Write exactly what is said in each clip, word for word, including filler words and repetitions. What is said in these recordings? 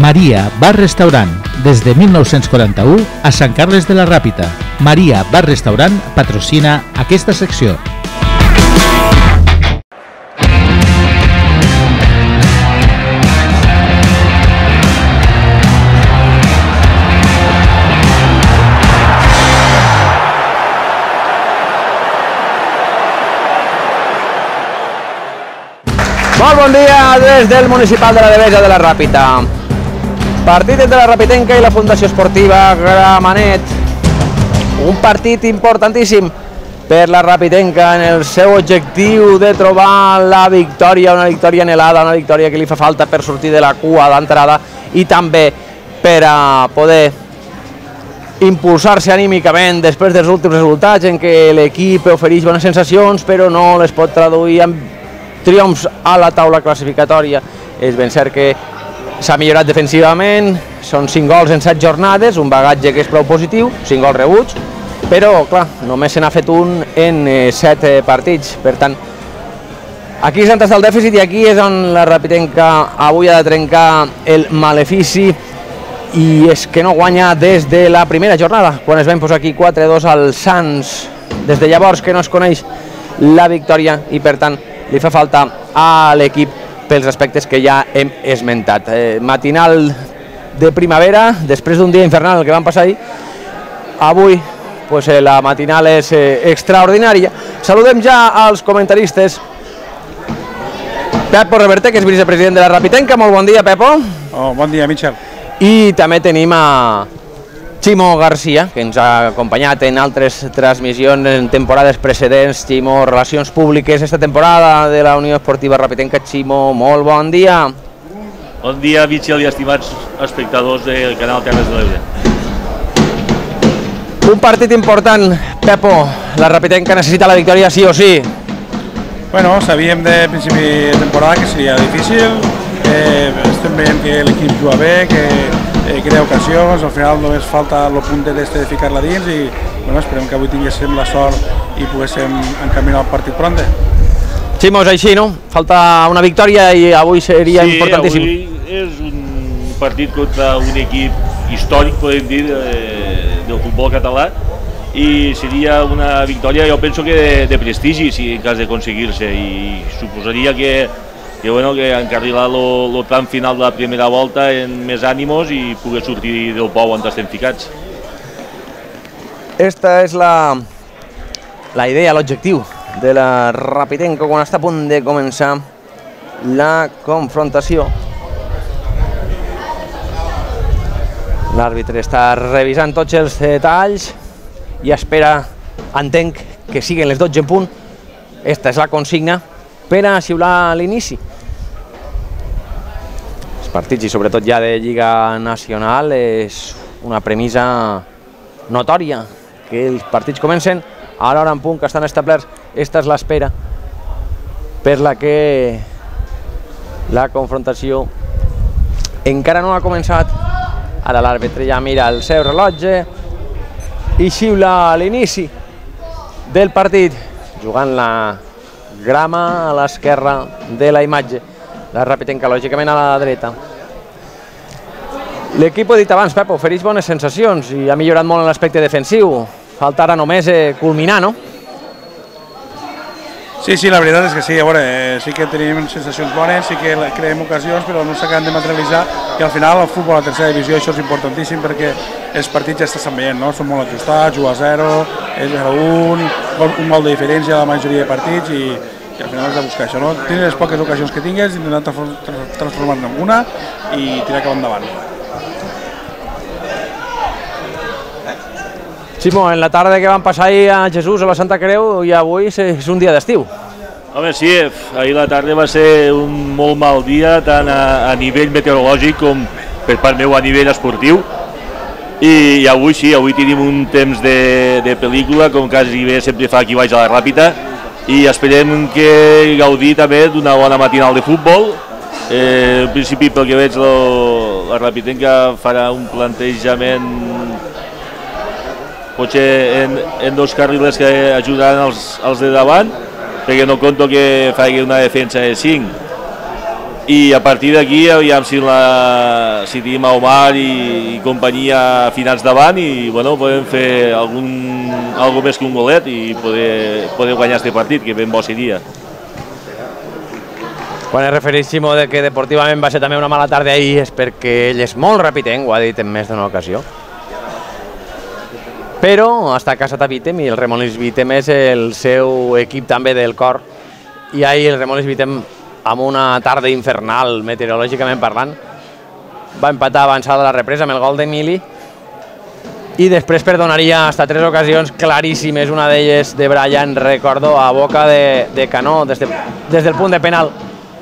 Maria Bar Restaurant, des de mil nou-cents quaranta-u a Sant Carles de la Ràpita. Maria Bar Restaurant patrocina aquesta secció. Molt bon dia des del Municipal de la Devesa de la Ràpita. Partit entre la Rapitenca i la Fundació Esportiva Gramenet. Un partit importantíssim per la Rapitenca en el seu objectiu de trobar la victòria, una victòria anhelada, una victòria que li fa falta per sortir de la cua d'entrada i també per a poder impulsar-se anímicament després dels últims resultats en què l'equip ofereix bones sensacions però no les pot traduir en triomfs a la taula classificatòria. És ben cert que s'ha millorat defensivament, són cinc gols en set jornades, un bagatge que és prou positiu, cinc gols rebuts, però, clar, només se n'ha fet un en set partits. Per tant, aquí és on està el dèficit i aquí és on la Rapitenca avui ha de trencar el malefici i és que no guanya des de la primera jornada, quan es va imposar aquí quatre a dos al Sants. Des de llavors que no es coneix la victòria i, per tant, li fa falta a l'equip pels aspectes que ja hem esmentat. Eh, matinal de primavera, després d'un dia infernal que vam passar ahir, avui pues, eh, la matinal és eh, extraordinària. Saludem ja als comentaristes. Pepo Reverte, que és vicepresident de la Rapitenca. Molt bon dia, Pepo. Oh, bon dia, Michel. I també tenim a Ximo Garcia, que ens ha acompanyat en altres transmissions en temporades precedents. Ximo, relacions públiques esta temporada de la Unió Esportiva Rapitenca. Ximo, molt bon dia. Bon dia, Michel, i estimats espectadors del canal Terres de l'Ebre. Un partit important, Pepo. La Rapitenca necessita la victòria sí o sí. Bueno, sabíem de principi de temporada que seria difícil. Eh, estem veient que l'equip juga bé, que eh, crea ocasions, al final només falta el puntet este de ficar-la dins i bueno, esperem que avui tinguéssim la sort i poguéssim encaminar el partit pronte. Ximo, és així, no? Falta una victòria i avui seria sí, importantíssim. Sí, avui és un partit contra un equip històric, podem dir, eh, del futbol català i seria una victòria, jo penso que de, de prestigi, si en cas d'aconseguir-se, i suposaria que que, bueno, que encarrilar el tram final de la primera volta en més ànimos i poder sortir del pou on estem ficats. Esta és la, la idea, l'objectiu de la Rapitenca quan està a punt de començar la confrontació. L'àrbitre està revisant tots els detalls i espera, entenc, que siguin les dotze en punt. Esta és la consigna per a xiular l'inici. Els partits, i sobretot ja de Lliga Nacional, és una premissa notòria, que els partits comencen a l'hora en punt que estan establerts. Esta és l'espera per la que la confrontació encara no ha començat. Ara l'àrbitre ja mira el seu rellotge i xiula l'inici del partit, jugant la grama a l'esquerra de la imatge, la Rapitenca lògicament a la dreta. L'equip, ho he dit abans, Pep, ofereix bones sensacions i ha millorat molt en l'aspecte defensiu. Falta ara només eh, culminar, no? Sí, sí, la veritat és que sí, a veure, eh, sí que tenim sensacions bones, sí que creem ocasions, però no s'acaben de materialitzar i al final el futbol a la tercera divisió això és importantíssim perquè els partits ja estan veient, no? Són molt ajustats, u a zero, zero a un, un gol de diferència a la majoria de partits i, i al final has de buscar això, no? Tens les poques ocasions que tingues, intentar transformar-ne en una i tirar cap endavant. Ximo, en la tarda que van passar ahir a Jesús a la Santa Creu i avui és un dia d'estiu. Home, sí, ahir la tarda va ser un molt mal dia, tant a, a nivell meteorològic com per part meu a nivell esportiu. I, i avui sí, avui tenim un temps de, de pel·lícula, com quasi bé sempre fa aquí baix a la Ràpita, i esperem que gaudir també d'una bona matinal de futbol. Eh, en principi, pel que veig, la, la Rapitenca farà un plantejament potser en, en dos carriles que ajudaran els, els de davant, perquè no conto que faci una defensa de cinc. i a partir d'aquí aviam si, la, si tenim a Omar i, i companyia finals davant i bueno, podem fer algun, algo més que un golet i poder, poder guanyar aquest partit, que ben bo seria. Quan es refereix Ximo de que deportivament va ser també una mala tarda ahir és perquè ell és molt rapitenc, ho ha dit en més d'una ocasió. Però està casat a Vitem i el Remolins Vitem és el seu equip també del cor. I ahir el Remolins Vitem, amb una tarda infernal, meteorològicament parlant, va empatar avançada la represa amb el gol d'Emili i després perdonaria hasta tres ocasions claríssimes, una d'elles de Brian, recordo, a boca de, de canó, des, de, des del punt de penal.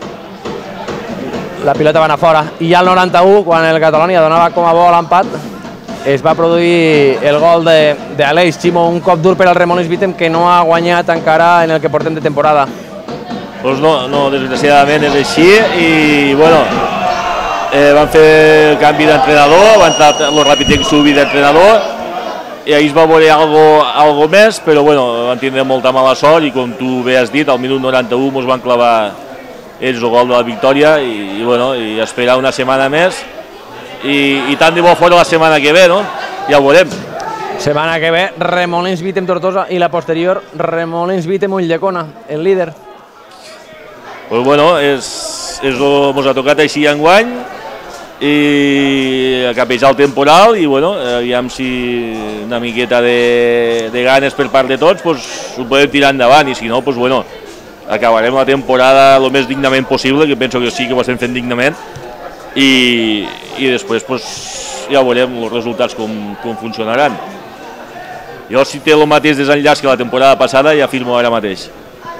La pilota va anar fora i ja al noranta-u, quan el Catalonia donava com a bo l'empat, es va produir el gol d'Aleix Ximo, un cop dur per al Remolins Vitem que no ha guanyat encara en el que portem de temporada. Doncs no, no, desgraciadament és així i bueno, eh, van fer el canvi d'entrenador, va entrar el Rapitenc Subi d'entrenador i ahir es va veure algo, algo més, però bueno, van tindre molta mala sort i com tu bé has dit, al minut noranta-u ens van clavar ells el gol de la victòria i, i bueno, i esperar una setmana més i, i tant de bo fora la setmana que ve, no? Ja ho veurem. Setmana que ve, Remolins Vitem Tortosa i la posterior Remolins Vitem Ulldecona, el líder. Pues bueno, és, és el que ens ha tocat així enguany i a capejar el temporal i bueno, aviam si una miqueta de, de ganes per part de tots pues, ho podem tirar endavant i si no, pues bueno, acabarem la temporada el més dignament possible, que penso que sí que ho estem fent dignament i, i després pues, ja veurem els resultats com, com funcionaran. Jo si té el mateix desenllaç que la temporada passada ja firmo ara mateix.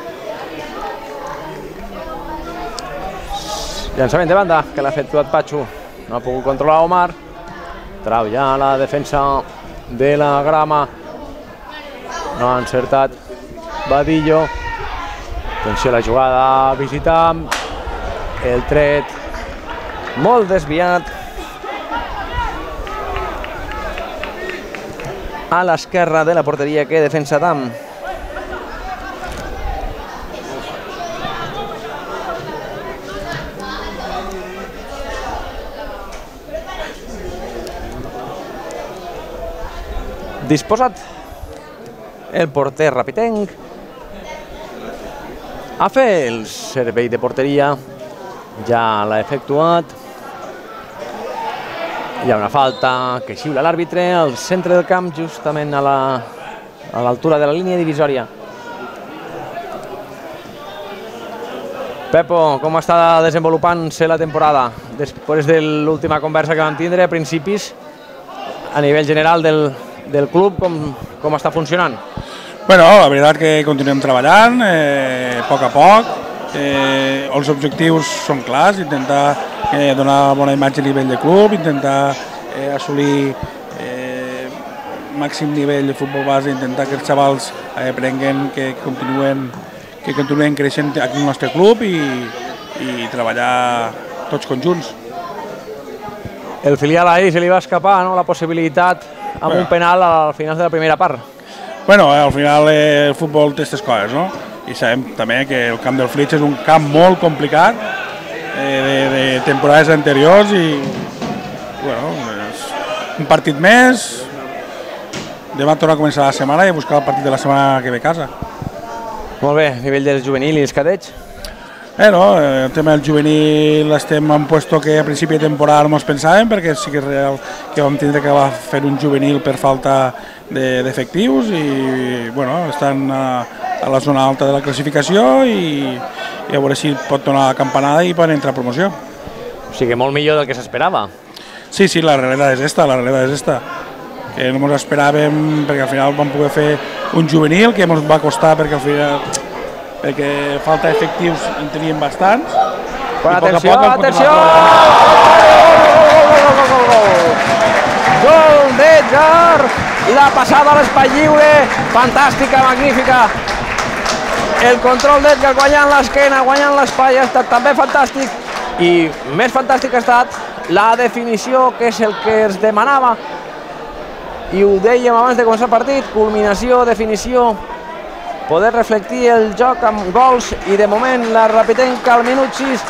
Llançament de banda, que l'ha efectuat Patxo. No ha pogut controlar Omar. Trau ja la defensa de la grama. No ha encertat Badillo. Atenció a la jugada, visitant. El tret molt desviat. A l'esquerra de la porteria que defensa Tam. Disposat el porter rapitenc a fer el servei de porteria, ja l'ha efectuat. Hi ha una falta que xiula l'àrbitre al centre del camp, justament a l'altura de la línia divisòria. Pepo, com està desenvolupant-se la temporada després de l'última conversa que vam tindre a principis a nivell general del del club, com, com està funcionant? Bueno, la veritat que continuem treballant, eh, a poc a poc. Eh, els objectius són clars, intentar eh, donar bona imatge a nivell de club, intentar eh, assolir eh, màxim nivell de futbol base, intentar que els xavals eh, aprenguen, que continuen, que continuen creixent aquí al nostre club i, i treballar tots conjunts. El filial ahir se li va escapar, no?, la possibilitat amb bueno. un penal al final de la primera part. Bueno, al final eh, el futbol té aquestes coses, no? I sabem també que el camp del Flix és un camp molt complicat eh, de, de temporades anteriors i bueno, és un partit més. Demà torna a començar la setmana i buscar el partit de la setmana que ve a casa. Molt bé, a nivell del juvenil i els cadets? Eh, no, el tema del juvenil estem en un puesto que a principi de temporada no ens pensàvem perquè sí que és real que vam tindre que fer un juvenil per falta d'efectius de, i bueno, estan a, a la zona alta de la classificació i, i a veure si pot donar la campanada i poden entrar a promoció. O sigui, molt millor del que s'esperava. Sí, sí, la realitat és esta, la realitat és esta. Que no ens esperàvem perquè al final vam poder fer un juvenil que ens va costar perquè al final perquè falta d'efectius en teníem bastants. Però atenció, atenció! Gol d'Edgar! La passada a l'espai lliure, fantàstica, magnífica. El control d'Edgar guanyant l'esquena, guanyant l'espai, ha estat també fantàstic. I més fantàstic ha estat la definició, que és el que es demanava. I ho dèiem abans de començar el partit, culminació, definició, poder reflectir el joc amb gols i de moment la Rapitenca al minut sis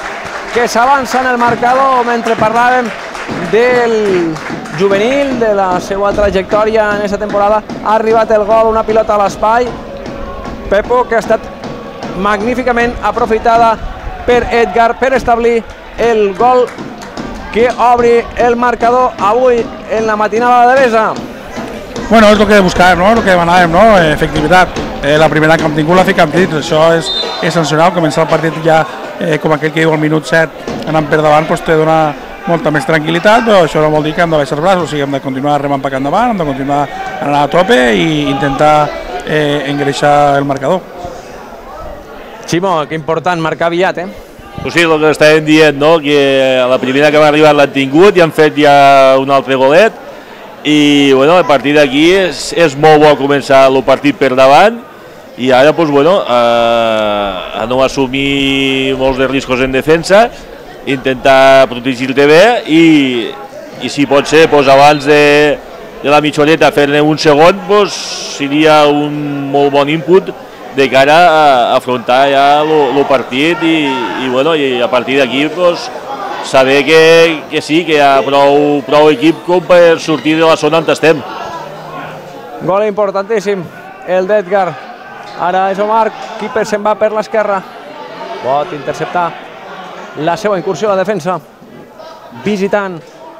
que s'avança en el marcador mentre parlàvem del juvenil, de la seva trajectòria en aquesta temporada. Ha arribat el gol, una pilota a l'espai. Pepo, que ha estat magníficament aprofitada per Edgar per establir el gol que obri el marcador avui en la matinada de Devesa. Bueno, és el que buscàvem, no? El que demanàvem, no? Efectivitat. Eh, la primera que hem tingut la ficam dins, això és essencial. Començar el partit ja, eh, com aquell que diu al minut set, anant per davant, doncs te dona molta més tranquil·litat, però això no vol dir que hem de baixar els braços, o sigui, hem de continuar remant per endavant, hem de continuar anant a tope i intentar eh, engreixar el marcador. Ximo, que important marcar aviat, eh? Pues sí, el que estàvem dient, no? Que la primera que va arribar l'han tingut i han fet ja un altre golet i bueno, a partir d'aquí és, és molt bo començar el partit per davant i ara pues, bueno, a, a no assumir molts de riscos en defensa, intentar protegir-te bé i, i si pot ser pues, abans de, de la mitjoneta fer-ne un segon pues, seria un molt bon input de cara a afrontar ja el partit i, i, bueno, i a partir d'aquí pues, saber que, que sí, que hi ha prou, prou equip com per sortir de la zona on estem. Gol importantíssim, el d'Edgar. Ara és Omar, qui se'n va per l'esquerra. Pot interceptar la seva incursió a la defensa. Visitant.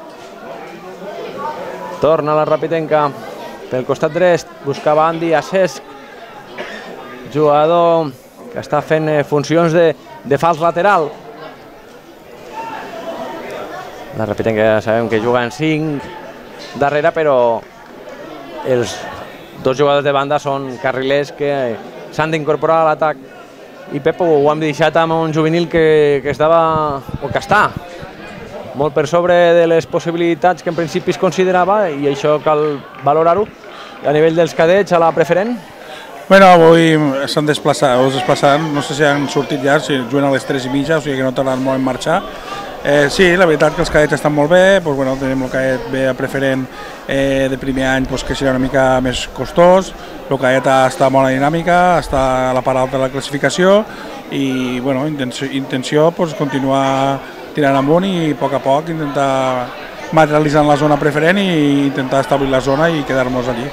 Torna la Rapitenca pel costat dret. Buscava Andy a Cesc. Jugador que està fent funcions de, de fals lateral. La Rapitenca ja sabem que juga en cinc darrere, però els dos jugadors de banda són carrilers que s'han d'incorporar a l'atac. I Pepo ho hem deixat amb un juvenil que, que estava, o que està, molt per sobre de les possibilitats que en principi es considerava, i això cal valorar-ho. A nivell dels cadets, a la preferent? Bueno, avui s'han desplaçat, o es desplaçaran, no sé si han sortit ja, si juguen a les tres i mitja, o sigui que no tardaran molt en marxar. Eh, sí, la veritat que els cadets estan molt bé, doncs, bueno, tenim el cadet bé a preferent eh, de primer any doncs, que serà una mica més costós, el cadet està molt a dinàmica, està a la part alta de la classificació i bueno, intenció, intenció doncs, continuar tirant amunt i a poc a poc intentar materialitzar la zona preferent i intentar establir la zona i quedar-nos allí.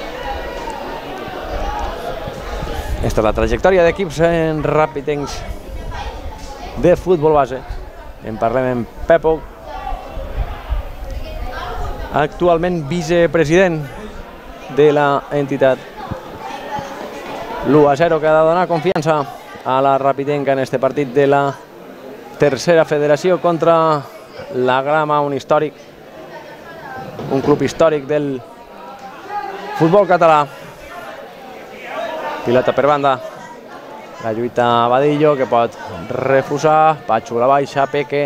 Esta és la trajectòria d'equips en Rapitencs de futbol base. En parlem amb Pepo, actualment vicepresident de la entitat. l'u a zero que ha de donar confiança a la Rapitenca en este partit de la tercera federació contra la Grama, un històric, un club històric del futbol català. Pilota per banda. La lluita Badillo, que pot refusar. Patxo la baixa, Peque.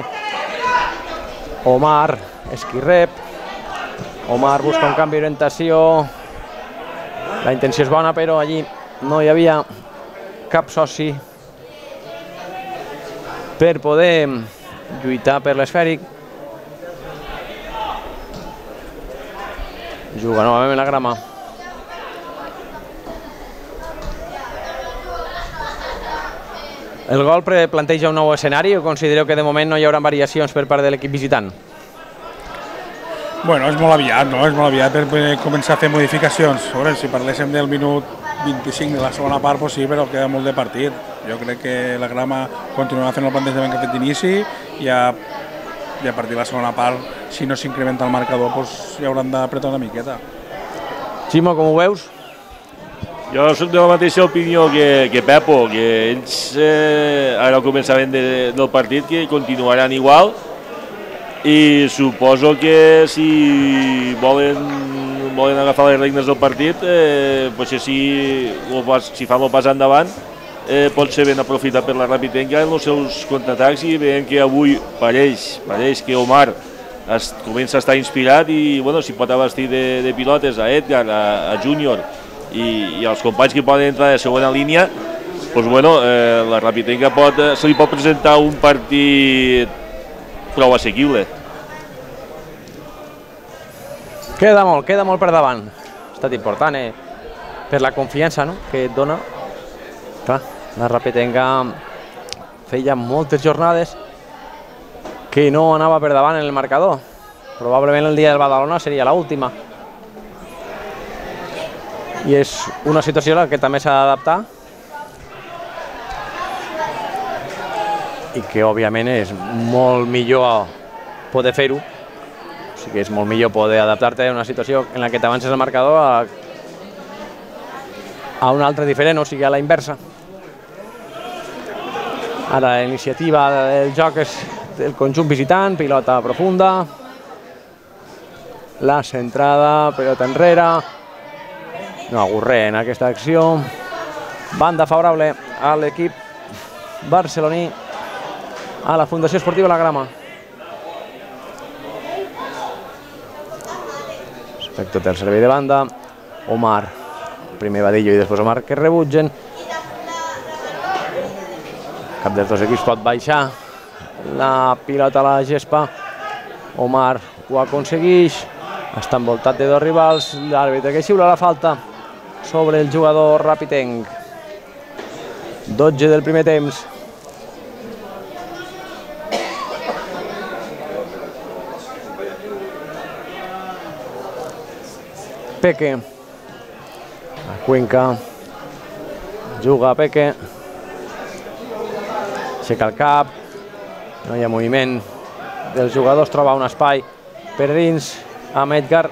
Omar, Esquirrep. Omar busca un canvi d'orientació. La intenció és bona, però allí no hi havia cap soci per poder lluitar per l'esfèric. Juga novament la Grama. El gol planteja un nou escenari o considereu que de moment no hi haurà variacions per part de l'equip visitant? Bueno, és molt aviat, no? És molt aviat per començar a fer modificacions. Veure, si parléssim del minut vint-i-cinc de la segona part, doncs sí, però queda molt de partit. Jo crec que la Grama continuarà fent el plantejament que ha fet d'inici i a, i a partir de la segona part, si no s'incrementa el marcador, doncs hi hauran d'apretar una miqueta. Ximo, com ho veus? Jo soc de la mateixa opinió que, que Pepo, que ells eh, ara al començament de, del partit que continuaran igual i suposo que si volen, volen agafar les regnes del partit, eh, potser si, si fan el pas endavant eh, pot ser ben aprofitat per la Rapitenca en els seus contraatacs i veiem que avui pareix, pareix que Omar es, comença a estar inspirat i bueno, si pot abastir de, de pilotes a Edgar, a, a Júnior I, i els companys que poden entrar de segona línia, doncs, bueno, eh, la Rapitenca pot, se li pot presentar un partit prou assequible. Queda molt, queda molt per davant. Ha estat important, eh? Per la confiança, no?, que et dona. Clar, la Rapitenca feia moltes jornades que no anava per davant en el marcador. Probablement el dia del Badalona seria l'última. I és una situació a la que també s'ha d'adaptar i que òbviament és molt millor poder fer-ho. O sigui que és molt millor poder adaptar-te a una situació en la que t'avances el marcador a, a una altra diferent, o sigui a la inversa. Ara la iniciativa del joc és del conjunt visitant, pilota profunda, la centrada, pilota enrere, no ha hagut res en aquesta acció, banda favorable a l'equip barceloní, a la Fundació Esportiva La Grama. Respecte al servei de banda, Omar, primer Badillo i després Omar que rebutgen. Cap dels dos equips pot baixar la pilota a la gespa. Omar ho aconsegueix, està envoltat de dos rivals, l'àrbitre que xiula la falta sobre el jugador rapitenc. dotze del primer temps. Peque, a Cuenca, juga Peque, aixeca el cap, no hi ha moviment dels jugadors, troba un espai per dins amb Edgar,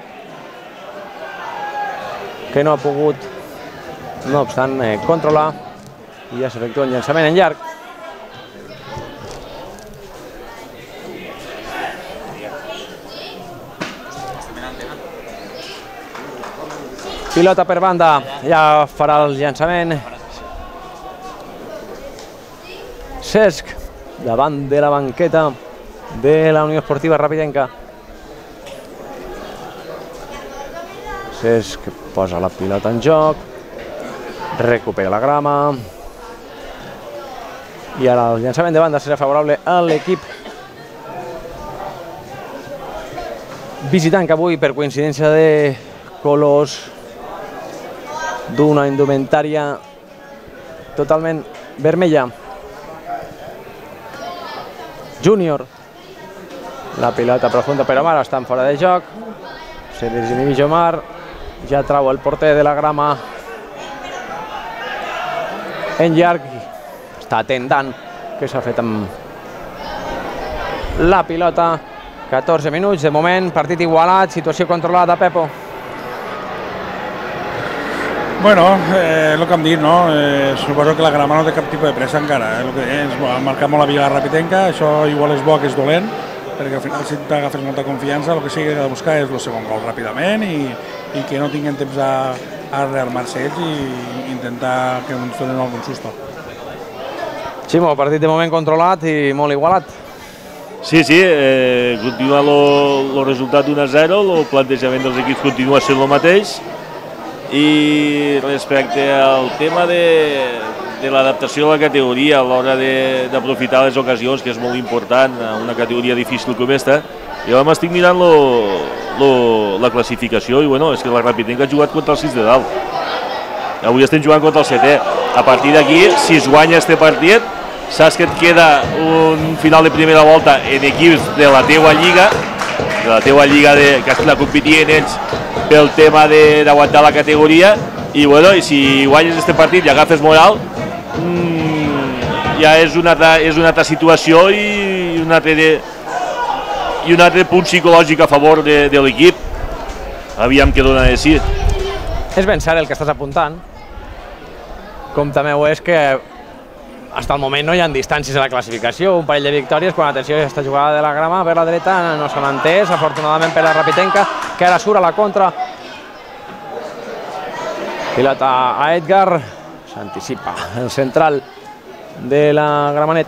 que no ha pogut, no obstant, eh, controlar, i ja s'efectua un llançament en llarg. Pilota per banda, ja farà el llançament. Cesc, davant de la banqueta de la Unió Esportiva Rapidenca. Cesc posa la pilota en joc, recupera la grama, i ara el llançament de banda serà favorable a l'equip visitant, que avui, per coincidència de colors, d'una indumentària totalment vermella. Júnior, la pilota profunda per Omar, estan fora de joc, se desinhibeix Omar, ja trau el porter de la Grama en llarg, està atentant que s'ha fet amb la pilota. catorze minuts, de moment, partit igualat, situació controlada, Pepo. Bueno, eh, el que hem dit, no? Eh, suposo que la Grama no té cap tipus de pressa encara. Eh? El que és, ha marcat molt la Vila Rapitenca, això igual és bo que és dolent, perquè al final si t'agafes molta confiança, el que sí que ha de buscar és el segon gol ràpidament i, i que no tinguin temps a, a rearmar-se ells i intentar que ens donen algun susto. Ximo, partit de moment controlat i molt igualat. Sí, sí, eh, continua el resultat un a zero, el plantejament dels equips continua sent el mateix. I respecte al tema de, de l'adaptació a la categoria a l'hora d'aprofitar les ocasions, que és molt important a una categoria difícil com aquesta, jo m'estic mirant lo, lo, la classificació i bueno, és que la Rapitenca ha jugat contra el sis de dalt. Avui estem jugant contra el setè. A partir d'aquí, si es guanya este partit, saps que et queda un final de primera volta en equips de la teua lliga, de la teua lliga de, que la competien ells pel tema d'aguantar la categoria i, bueno, i si guanyes aquest partit i agafes moral, mmm, ja és una, altra, és una altra situació i un altre, de, i un altre punt psicològic a favor de, de l'equip. Aviam què dona de sí. És ben cert el que estàs apuntant, com també ho és que fins al moment no hi ha distàncies a la classificació, un parell de victòries, quan atenció aquesta jugada de la Grama per la dreta no s'han entès, afortunadament per la Rapitenca, que ara surt a la contra. Pilota a Edgar, s'anticipa el central de la Gramenet.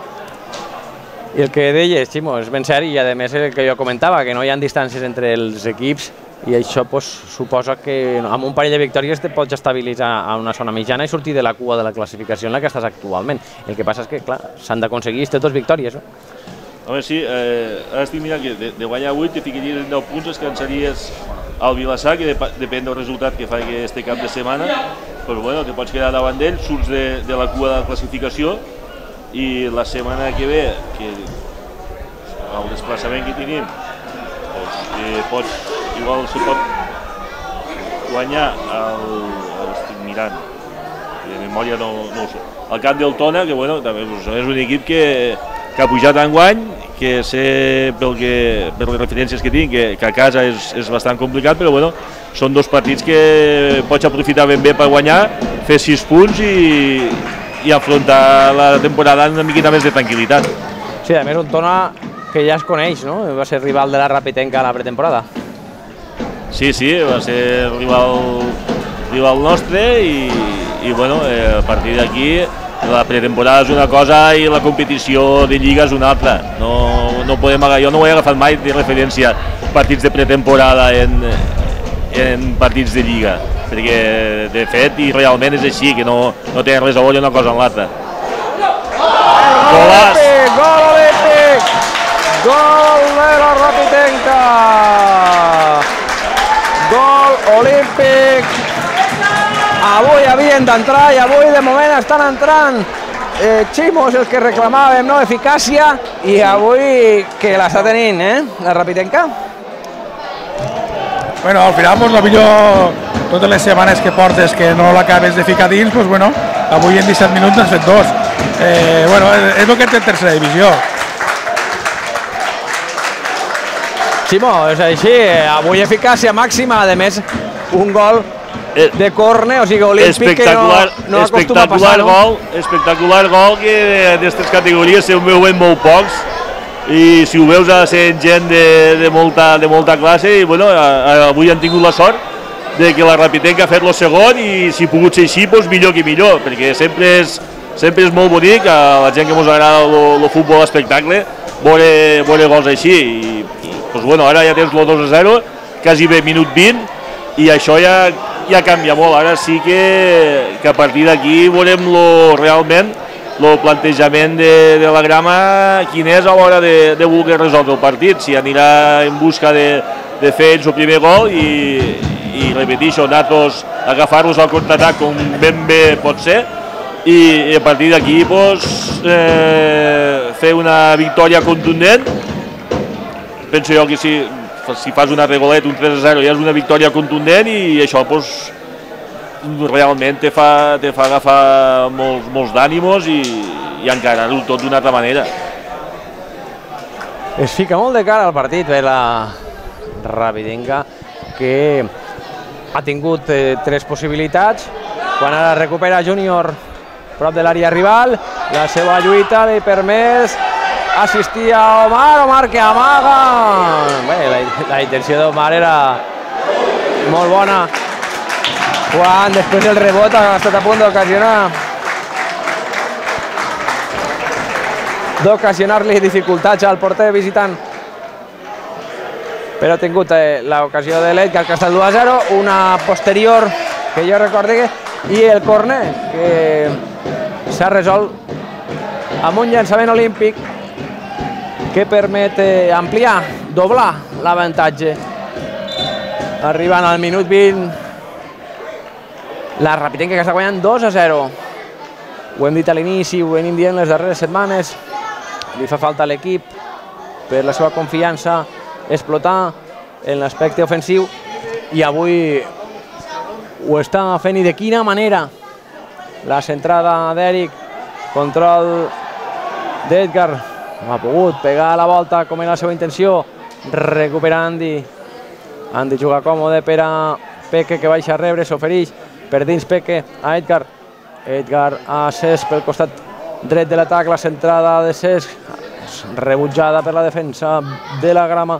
I el que deies, Ximo, és ben cert, i a més el que jo comentava, que no hi ha distàncies entre els equips, i això pues, suposa que amb un parell de victòries te pots estabilitzar a una zona mitjana i sortir de la cua de la classificació en la que estàs actualment. El que passa és que, clar, s'han d'aconseguir aquestes dues victòries. Eh? Home, sí, eh, ara estic mirant que de, de guanyar vuit te ficaries en deu punts, descansaries al Vilassar, que de, depèn del resultat que fa aquest cap de setmana, però bueno, te pots quedar davant d'ell, surts de, de la cua de la classificació i la setmana que ve, que el desplaçament que tenim, doncs, eh, pots, igual se pot guanyar el, el estic mirant, de memòria no, no ho sé, el camp del Tona, que bueno, també doncs, és un equip que, que ha pujat enguany, que sé pel que, per les referències que tinc, que, que a casa és, és bastant complicat, però bueno, són dos partits que pots aprofitar ben bé per guanyar, fer sis punts i, i afrontar la temporada amb una miqueta més de tranquil·litat. Sí, a més un Tona que ja es coneix, no? Va ser rival de la Rapitenca a la pretemporada. Sí, sí, va ser rival, rival nostre i, i bueno, eh, a partir d'aquí la pretemporada és una cosa i la competició de Lliga és una altra. No, no podem agafar, jo no ho he agafat mai de referència partits de pretemporada en, en partits de Lliga, perquè de fet i realment és així, que no, no tenen res a veure una cosa amb l'altra. Gol olímpic, gol olímpic, gol de la Rapitenca, gol olímpic. Avui havien d'entrar i avui de moment estan entrant eh, Ximo, és el que reclamàvem, no? Eficàcia, i avui que l'està tenint, eh? La Rapitenca. Bueno, al final, pues, la millor, totes les setmanes que portes que no l'acabes de ficar dins, pues, bueno, avui en disset minuts n'has fet dos. Eh, bueno, és el que té tercera divisió. Ximo, és així, avui eficàcia màxima, a més, un gol de córner, o sigui, olímpic, que no, no acostuma a passar, no? Gol, espectacular gol, que d'aquestes categories se ho veuen molt pocs, i si ho veus ha de ser gent de, de, molta, de molta classe, i bueno, avui han tingut la sort de que la Rapitenca ha fet el segon, i si ha pogut ser així, doncs millor que millor, perquè sempre és, sempre és molt bonic, a la gent que ens agrada el futbol espectacle, veure, veure gols així, i doncs, bueno, ara ja tens el dos a zero, quasi bé minut vint, i això ja ja canvia molt. Ara sí que, que a partir d'aquí veurem lo, realment el plantejament de, de la grama, quin és a l'hora de, de voler resoldre el partit, si anirà en busca de, de fer el seu primer gol i, i repeteixo, nosaltres agafar-los al contraatac com ben bé pot ser, i, i a partir d'aquí pues, eh, fer una victòria contundent. Penso jo que si si fas una regolet, un tres a zero, ja és una victòria contundent, i això pues, realment te fa, te fa agafar molts, molts d'ànimos i, i encarar-ho tot d'una altra manera. Es fica molt de cara al partit, eh, la Rapitenca, que ha tingut eh, tres possibilitats. Quan ara recupera Júnior prop de l'àrea rival, la seva lluita li permet assistir a Omar, Omar que amaga. Bé, la, la intenció d'Omar era molt bona, quan després el rebot ha estat a punt d'ocasionar d'ocasionar-li dificultats al porter visitant, però ha tingut eh, l'ocasió de l'Edgar, que està el dos a zero, una posterior que jo recordi, i el córner que s'ha resolt amb un llançament olímpic que permet eh, ampliar, doblar l'avantatge. Arribant al minut vint, la Rapitenca que està guanyant dos a zero. Ho hem dit a l'inici, ho venim dient les darreres setmanes, li fa falta a l'equip per la seva confiança explotar en l'aspecte ofensiu, i avui ho està fent, i de quina manera. La centrada d'Eric, control d'Edgar, no ha pogut pegar a la volta com era la seva intenció, recupera Andy, Andy juga còmode per a Peque, que baixa a rebre, s'ofereix per dins Peque a Edgar, Edgar a Cesc pel costat dret de l'atac, la centrada de Cesc rebutjada per la defensa de la grama,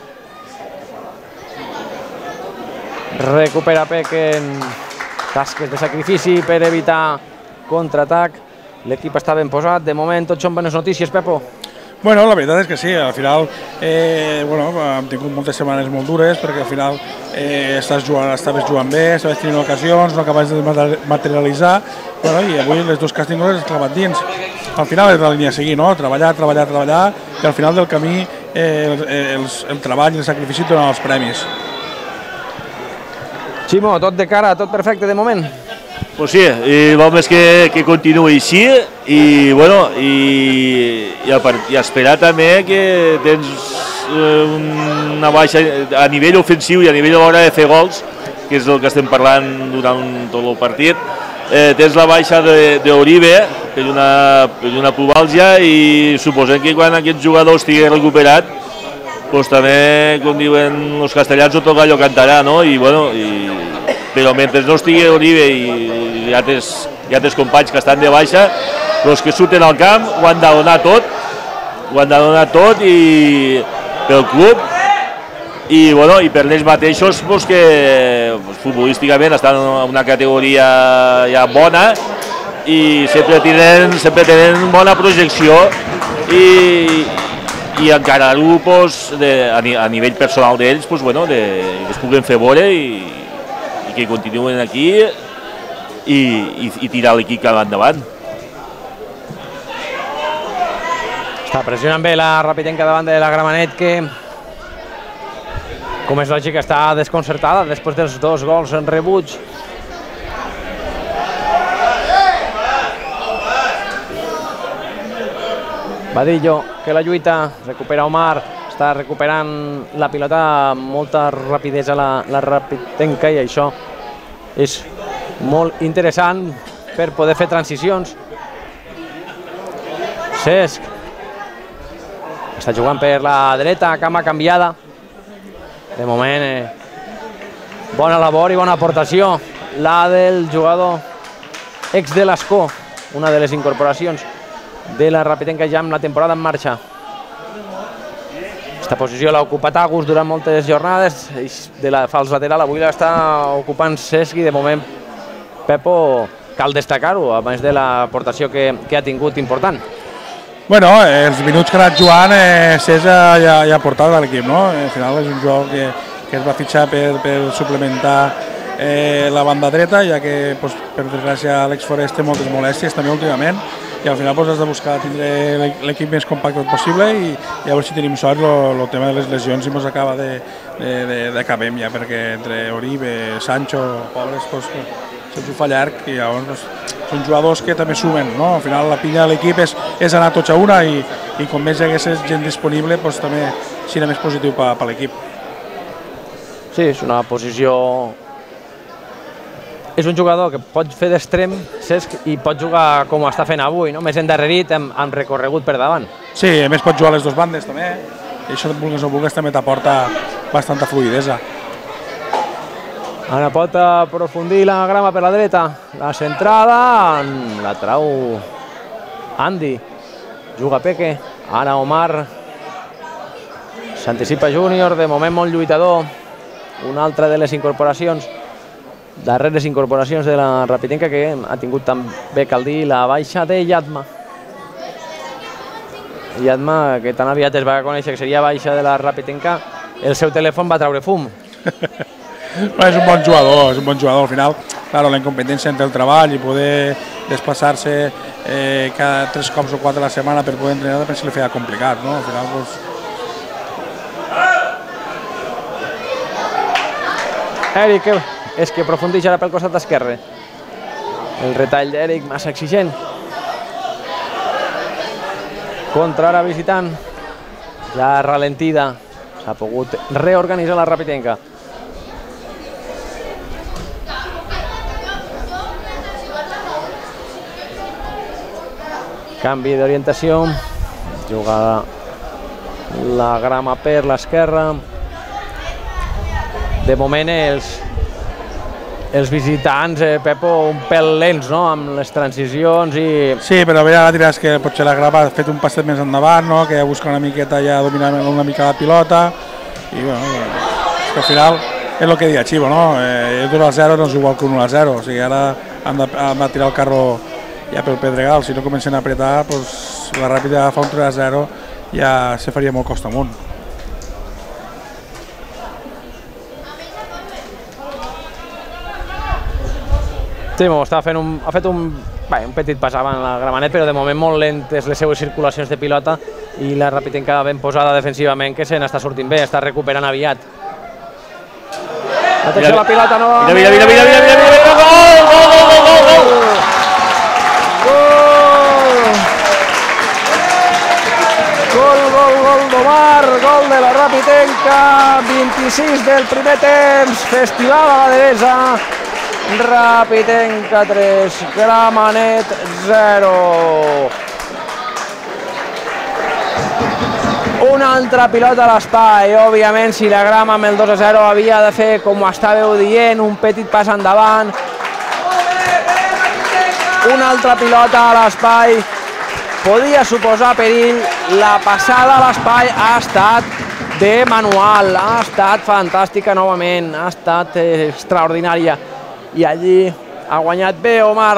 recupera Peque en tasques de sacrifici per evitar contraatac. L'equip està ben posat, de moment tot són bones notícies, Pepo. Bueno, la veritat és que sí, al final eh, bueno, hem tingut moltes setmanes molt dures, perquè al final eh, estàs jugant, estaves jugant bé, estaves tenint ocasions, no acabes de materialitzar, bueno, i avui les dues que has tingut les has clavat dins. Al final és la línia a seguir, no? Treballar, treballar, treballar, i al final del camí eh, el, el, el treball i el sacrifici donen els premis. Ximo, tot de cara, tot perfecte de moment? Pues sí, i vol més que, que continuï així i, bueno, i, i, a, i esperar també que tens eh, una baixa a nivell ofensiu i a nivell a l'hora de fer gols, que és el que estem parlant durant tot el partit. Eh, tens la baixa d'Oribe per una, per una pubalgia i suposem que quan aquest jugador estigui recuperat, pues també, com diuen els castellans, tot el gallo cantarà, no? I, bueno, i, però mentre no estigui Oribe i ja tens, ja tens companys que estan de baixa, els que surten al camp ho han de donar tot, ho han de donar tot i pel club i, bueno, i per ells mateixos pues, que pues, futbolísticament estan en una categoria ja bona i sempre tenen, sempre tenen bona projecció i, i encarar-ho pues, de, a, a nivell personal d'ells pues, bueno, de, que es puguen fer veure i, i que continuen aquí i, i, i tirar l'equip cap endavant. Està pressionant bé la Rapitenca davant de la Gramenet, que com és lògic està desconcertada després dels dos gols en rebuts. Badillo, que la lluita, recupera Omar, està recuperant la pilota amb molta rapidesa la, la Rapitenca i això és molt interessant per poder fer transicions. Cesc està jugant per la dreta, cama canviada. De moment, eh, bona labor i bona aportació la del jugador ex de l'Escó, una de les incorporacions de la Rapitenca ja amb la temporada en marxa. Aquesta posició l'ha ocupat Agus durant moltes jornades, de la fals lateral avui l'està ocupant Cesc i de moment Pepo cal destacar-ho, a més de l'aportació que, que ha tingut important. Bueno, eh, els minuts que ha anat jugant, eh, Cesc ja, ja ha portat a l'equip, no? Al final és un jugador que, que es va fitxar per, per suplementar eh, la banda dreta, ja que pues, per desgràcia Àlex Forest té moltes molèsties també últimament, i al final pues, has de buscar tindre l'equip més compacte possible i, i a veure si tenim sort el tema de les lesions i ens acaba d'acabem ja, perquè entre Oribe, Sancho, pobres, pues, se'ls ho fa llarg i llavors pues, són jugadors que també sumen, no? Al final la pinya de l'equip és, és anar tots a una i, i com més hi hagués gent disponible pues, també serà més positiu per, per l'equip. Sí, és una posició... És un jugador que pot fer d'extrem, Cesc, i pot jugar com ho està fent avui, no? Més endarrerit, amb, amb recorregut per davant. Sí, a més pot jugar a les dues bandes també, i això, vulguis o vulguis, també t'aporta bastanta fluidesa. Ara pot aprofundir la grama per la dreta, la centrada, la trau Andy, juga Peque, ara Omar, s'anticipa Júnior, de moment molt lluitador, una altra de les incorporacions, darreres incorporacions de la Rapitenca que ha tingut també, cal dir, la baixa de Yatma. Yatma, que tan aviat es va conèixer que seria baixa de la Rapitenca, el seu telèfon va traure fum. Bueno, és un bon jugador, és un bon jugador. Al final, claro, la incompetència entre el treball i poder desplaçar-se eh, cada tres cops o quatre a la setmana per poder entrenar, també se li feia complicat, no? Al final, doncs... Eric, és que aprofundeix ara pel costat esquerre. El retall d'Eric, massa exigent. Contra ara visitant. Ja ralentida. S'ha pogut reorganitzar la Rapitenca. Canvi d'orientació, juga la grama per l'esquerra. De moment els, els visitants, eh, Pepo, un pèl lents, no?, amb les transicions i... Sí, però a veure, diràs que potser la grama ha fet un passet més endavant, no?, que busca una miqueta ja dominar una mica la pilota i, bueno, és que al final és el que deia Chivo, no?, eh, dos a zero no és igual que un u a zero, o sigui, ara han de, han de tirar el carro ja pel Pedregal, si no comencen a apretar, pues, la Ràpita fa un tres a zero, ja se faria molt costa amunt. Sí, està fent un, ha fet un, bé, un petit pas avant la Gramenet, però de moment molt lentes les seues circulacions de pilota i la Rapitenca ben posada defensivament, que se n'està sortint bé, està recuperant aviat. Atenció a la pilota, no... Mira, mira, mira, mira, mira, mira, gol, gol, gol, gol! sis del primer temps, Festival a la Devesa, Rapitenca tres, Gramenet zero. Una altra pilota a l'espai, òbviament si la Grama amb el dos a zero havia de fer, com estàveu dient, un petit pas endavant. Una altra pilota a l'espai podia suposar perill, la passada a l'espai ha estat de manual, ha estat fantàstica novament, ha estat extraordinària i allí ha guanyat bé Omar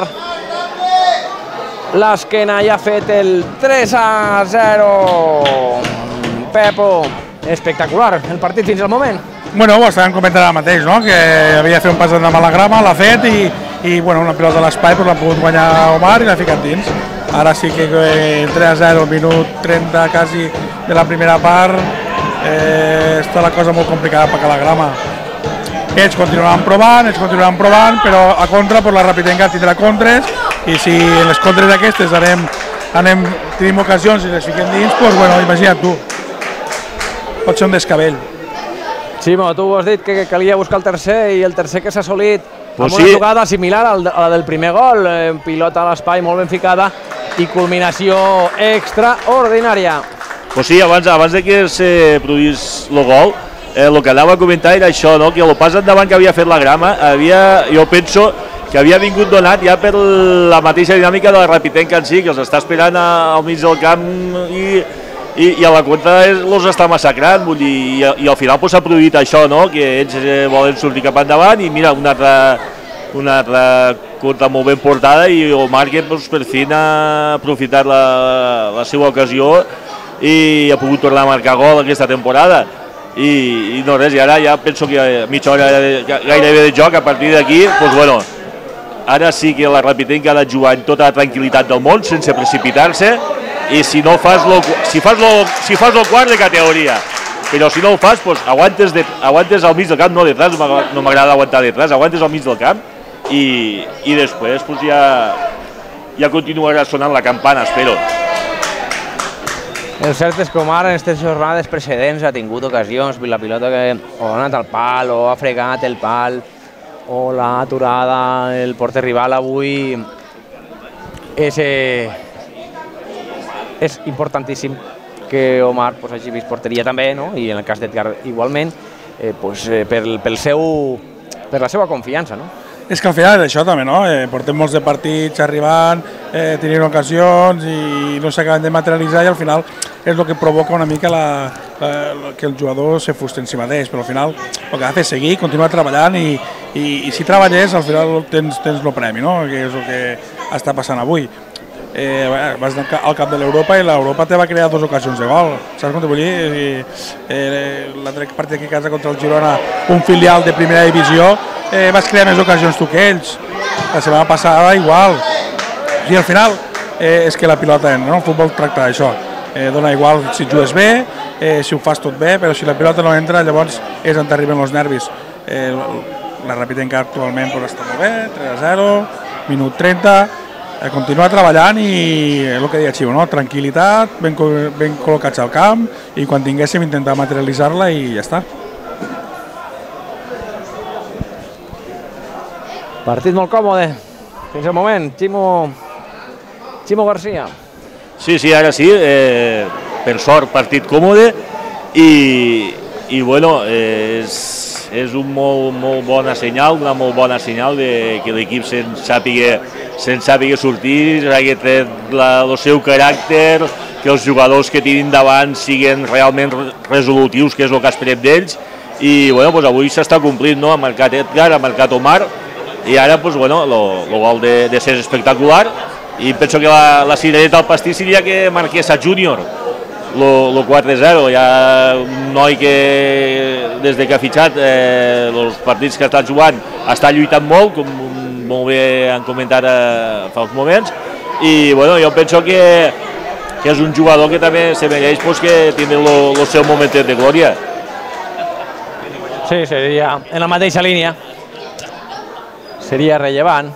l'esquena i ha fet el tres a zero. Pepo, espectacular el partit fins al moment. Bueno, ho estàvem comentant ara mateix, no? Que havia fet un pas endavant a la Grama, l'ha fet i, i bueno, una pilota a l'espai pues, l'ha pogut guanyar Omar i l'ha ficat dins. Ara sí que eh, tres a zero, minut trenta quasi de la primera part, eh, està la cosa molt complicada per a la Grama. Ells continuaran provant, ells continuaran provant, però a contra pues, la Rapitenca tindrà contres i si en les contres aquestes anem, anem, tenim ocasions i les fiquem dins, pues, bueno, imagina't tu, pot ser un descabell. Ximo, tu has dit que calia buscar el tercer i el tercer que s'ha assolit pues amb una sí. jugada similar a la del primer gol, eh, pilota a l'espai molt ben ficada i culminació extraordinària. Pues sí, abans, abans de que se produís el gol, el eh, que anava a comentar era això, no? Que el pas endavant que havia fet la Grama, havia, jo penso que havia vingut donat ja per la mateixa dinàmica de la Rapitenca en si, que els està esperant al mig del camp i, i, i a la contra els està massacrant, vull dir, i, i al final s'ha pues, produït això, no? Que ells eh, volen sortir cap endavant i mira, una altra, una altra contra molt ben portada i Omar que pues, per fi ha aprofitat la, la seva ocasió i ha pogut tornar a marcar gol aquesta temporada. I, i no res, i ara ja penso que mitja hora gairebé de joc, a partir d'aquí, doncs bueno, ara sí que la Rapitenca ha de jugar en tota la tranquil·litat del món, sense precipitar-se, i si no fas lo, si fas lo, si fas lo quart de categoria, però si no ho fas, doncs aguantes, de, aguantes al mig del camp, no detrás, no m'agrada aguantar detrás, aguantes al mig del camp, i, i després doncs ja, ja continuarà sonant la campana, espero. El cert és que Omar en aquestes jornades precedents ha tingut ocasions, la pilota que o ha anat al pal o ha fregat el pal o l'ha aturada el porter rival. Avui és, eh, és importantíssim que Omar pues, hagi vist porteria també, no? I en el cas d'Edgar igualment, eh, pues, eh, pel, pel seu, per la seva confiança. No? És que al final és això també, no? Eh, portem molts de partits arribant, eh, tenint ocasions i no s'acaben de materialitzar i al final és el que provoca una mica la, la, que el jugador se frustra en si mateix, però al final el que ha de fer és seguir, continuar treballant i, i, i si treballés al final tens, tens el premi, no? Que és el que està passant avui. Eh, vas al cap de l'Europa i l'Europa te va crear dues ocasions de gol, saps com te vull dir? Eh, L'altre partit aquí a casa contra el Girona, un filial de primera divisió, eh, vas crear més ocasions tu que ells, la setmana passada igual, i al final eh, és que la pilota entra, no? El futbol tracta d'això, eh, dona igual si jugues bé, eh, si ho fas tot bé, però si la pilota no entra llavors és on t'arriben els nervis. Eh, la Rapitenca actualment pues, està molt bé, tres a zero, minut trenta, a continuar treballant i el que deia Xivo, no? Tranquil·litat, ben, ben col·locats al camp i quan tinguéssim intentar materialitzar-la i ja està. Partit molt còmode, fins al moment, Ximo, Ximo García. Sí, sí, ara sí, eh, per sort partit còmode i, i bueno, eh, és, és un molt, molt bona senyal, una molt bona senyal de que l'equip se'n sàpiga, se'n sàpiga sortir, que té la, el seu caràcter, que els jugadors que tinguin davant siguin realment resolutius, que és el que esperem d'ells, i bueno, pues avui s'està complint, no? Ha marcat Edgar, ha marcat Omar, i ara pues, bueno, el gol de, de ser espectacular, i penso que la, la cirereta al pastís seria que marqués a Júnior, el quatre a zero. Hi ha un noi que des que ha fitxat eh, els partits que ha estat jugant està lluitant molt, com molt bé han comentat eh, fa uns moments, i bueno, jo penso que, que és un jugador que també se mereix pues, que tingui el seu moment de glòria. Sí, seria en la mateixa línia, seria rellevant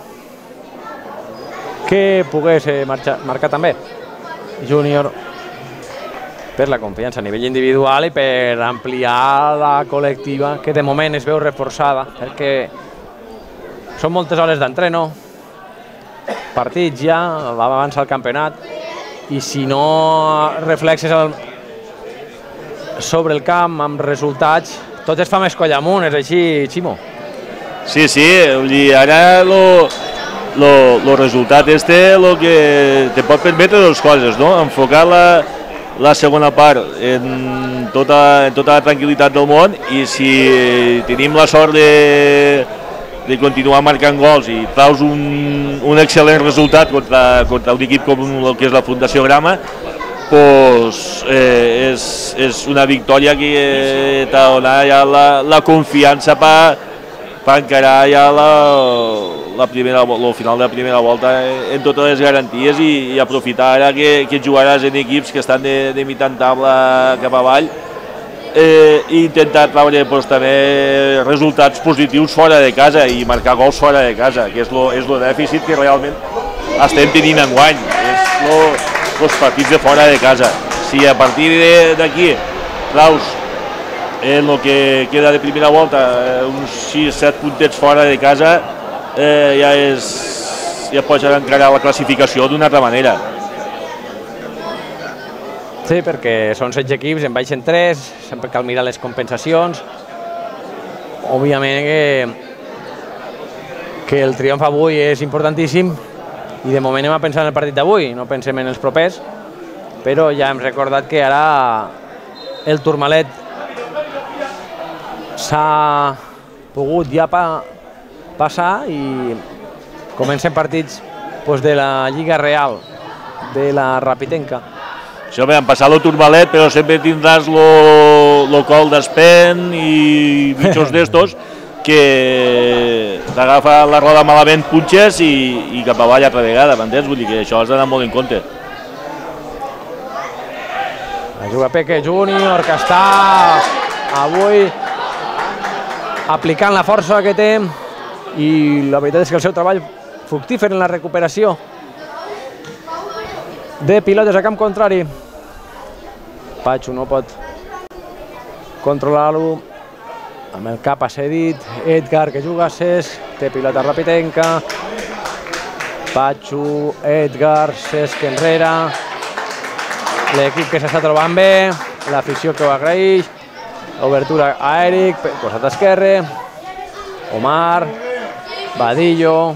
que pogués marxar, marcar també Júnior per la confiança a nivell individual i per ampliar la col·lectiva, que de moment es veu reforçada, perquè són moltes hores d'entreno, partits ja, va avançar el campionat, i si no reflexes el, sobre el camp amb resultats, tot es fa més coll amunt, és així, Ximo? Sí, sí, ara el resultat este lo que te pot permetre dues coses, no? Enfocar la, la segona part en tota, en tota la tranquil·litat del món, i si tenim la sort de, de continuar marcant gols i traus un, un excel·lent resultat contra, contra un equip com el que és la Fundació Grama, pues, eh, és, és una victòria que t'ha donat ja la, la confiança per pa encarar ja la, la primera, el final de la primera volta en totes les garanties, i, i aprofitar ara que, que jugaràs en equips que estan de, de mitant taula cap avall, eh, i intentar treure pues, també resultats positius fora de casa i marcar gols fora de casa, que és el dèficit que realment estem tenint enguany, és lo, els partits de fora de casa. Si a partir d'aquí traus en el que queda de primera volta uns sis set puntets fora de casa, eh, ja, és, ja pots encarar la classificació d'una altra manera. Sí, perquè són setze equips, en baixen tres, sempre cal mirar les compensacions. Òbviament que, que el triomf avui és importantíssim, i de moment anem a pensar en el partit d'avui, no pensem en els propers, però ja hem recordat que ara el Tourmalet s'ha pogut ja pa, passar i comencen partits pues, de la Lliga Real, de la Rapitenca. Això bé, han passat el Tourmalet, però sempre tindràs el col d'Espen i bitxos d'estos que t'agafa la roda malament, punxes i, i cap avall altra vegada, m'entens? Vull dir que això has d'anar molt en compte. La juga Peque Júnior, que està avui aplicant la força que té, i la veritat és que el seu treball fructífer en la recuperació de pilotes a camp contrari. Patxo no pot controlar-lo, amb el cap accedit. Edgar, que juga a Cesc, té pilota Rapitenca. Patxo, Edgar, Cesc enrere. L'equip que s'està trobant bé, l'afició que ho agraeix. Obertura a Eric, costat esquerre. Omar, Vadillo.